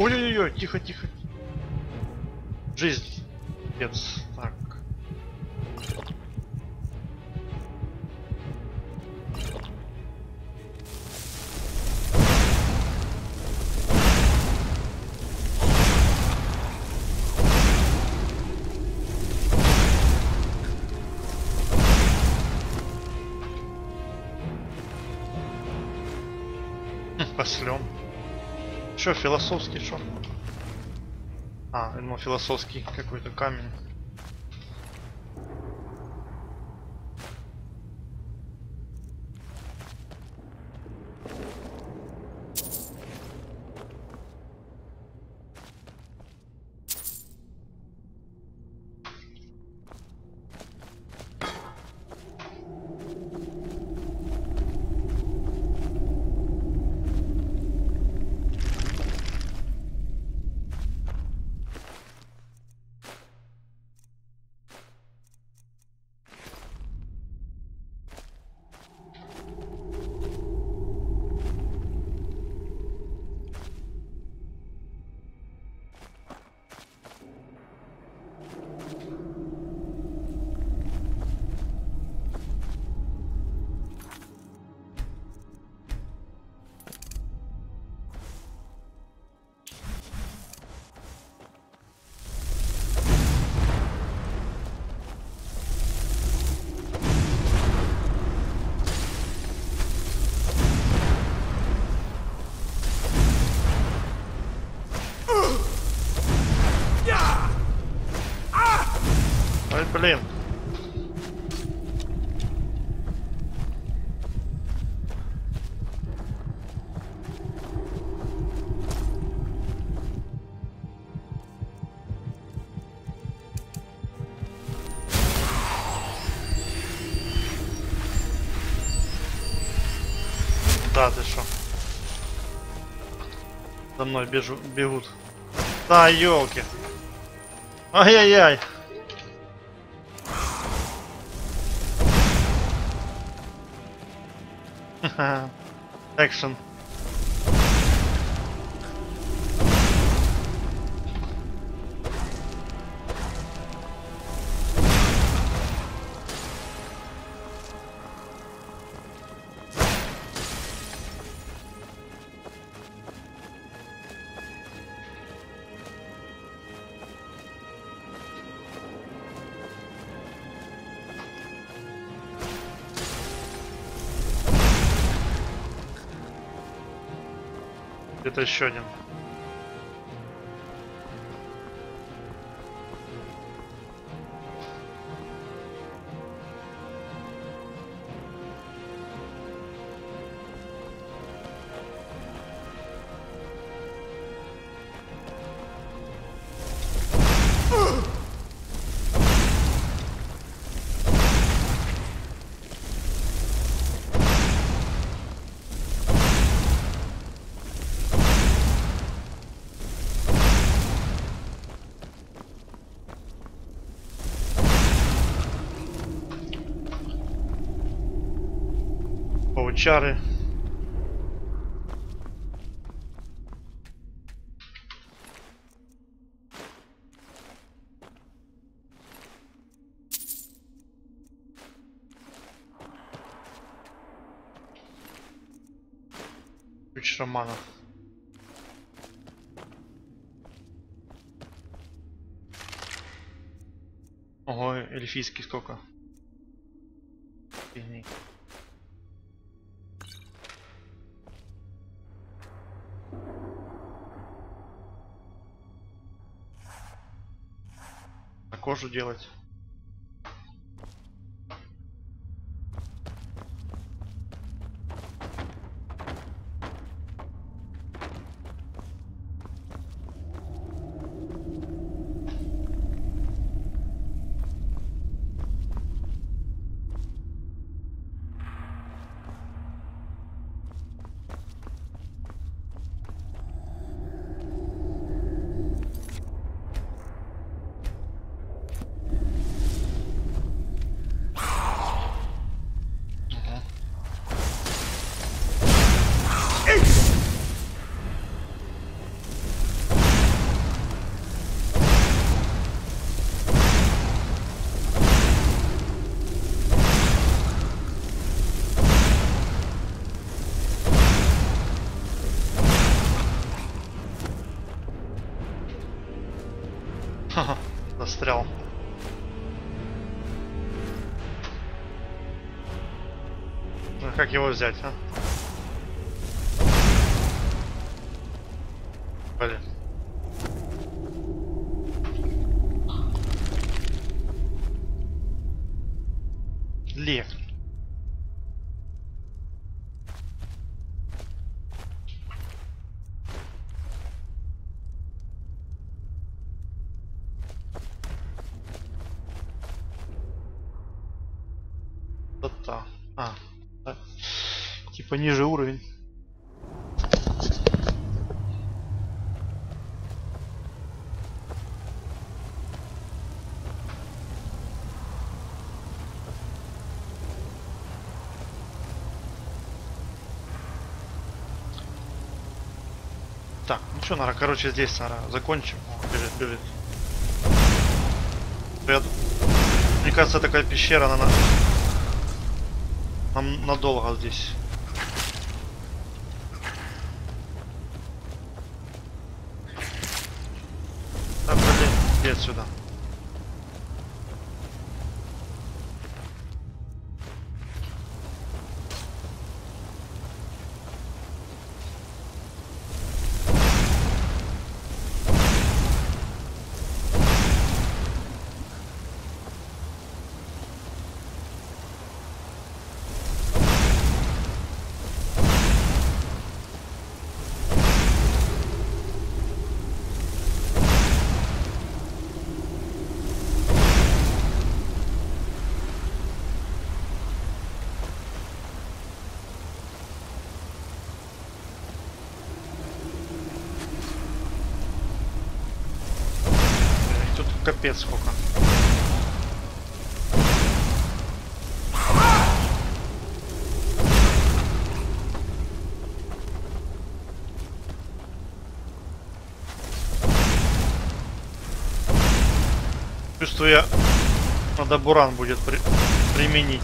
Ой-ой-ой, тихо, тихо. Жизнь. Пец. Так. Пошлем. Что, философский, что? А, я думал, философский какой-то камень. Ой, блин. Да, ты шо? За мной бегут. Да, ёлки. Ай-яй-яй. Экшен. Это еще один. Паучары. Ключ романа. Ого, эльфийский сколько? Фигни. Кожу делать. застрял. Ну, как его взять, а? Блин. Ли. Вот-то. А, да. Типа ниже уровень. Так, ну что, наверное, короче, здесь, наверное, закончим. О, бежит, бежит. Мне кажется, такая пещера, она нам надолго здесь. Так, блин, иди отсюда. Капец сколько. Чувствую, надо буран будет применить.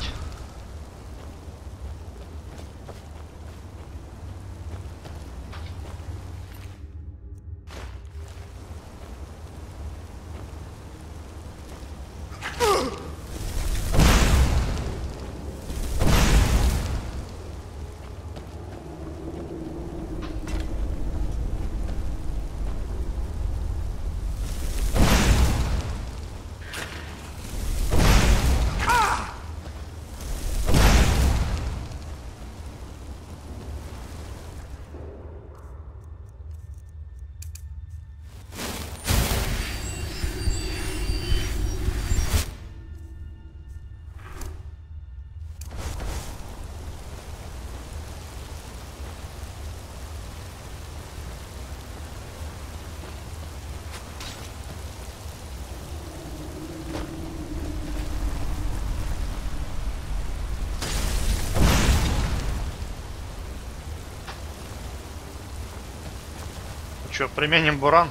Че, применим буран?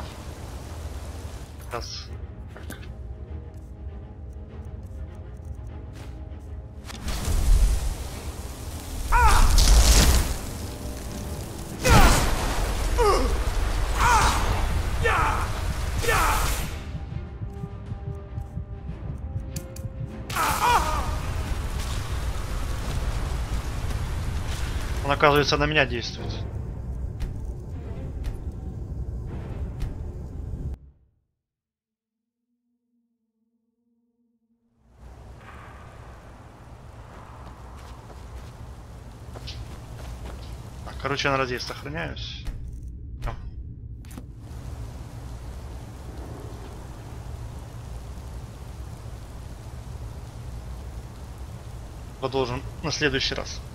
Сейчас. Он, оказывается, на меня действует. Короче, я, надеюсь, сохраняюсь. Продолжим на следующий раз.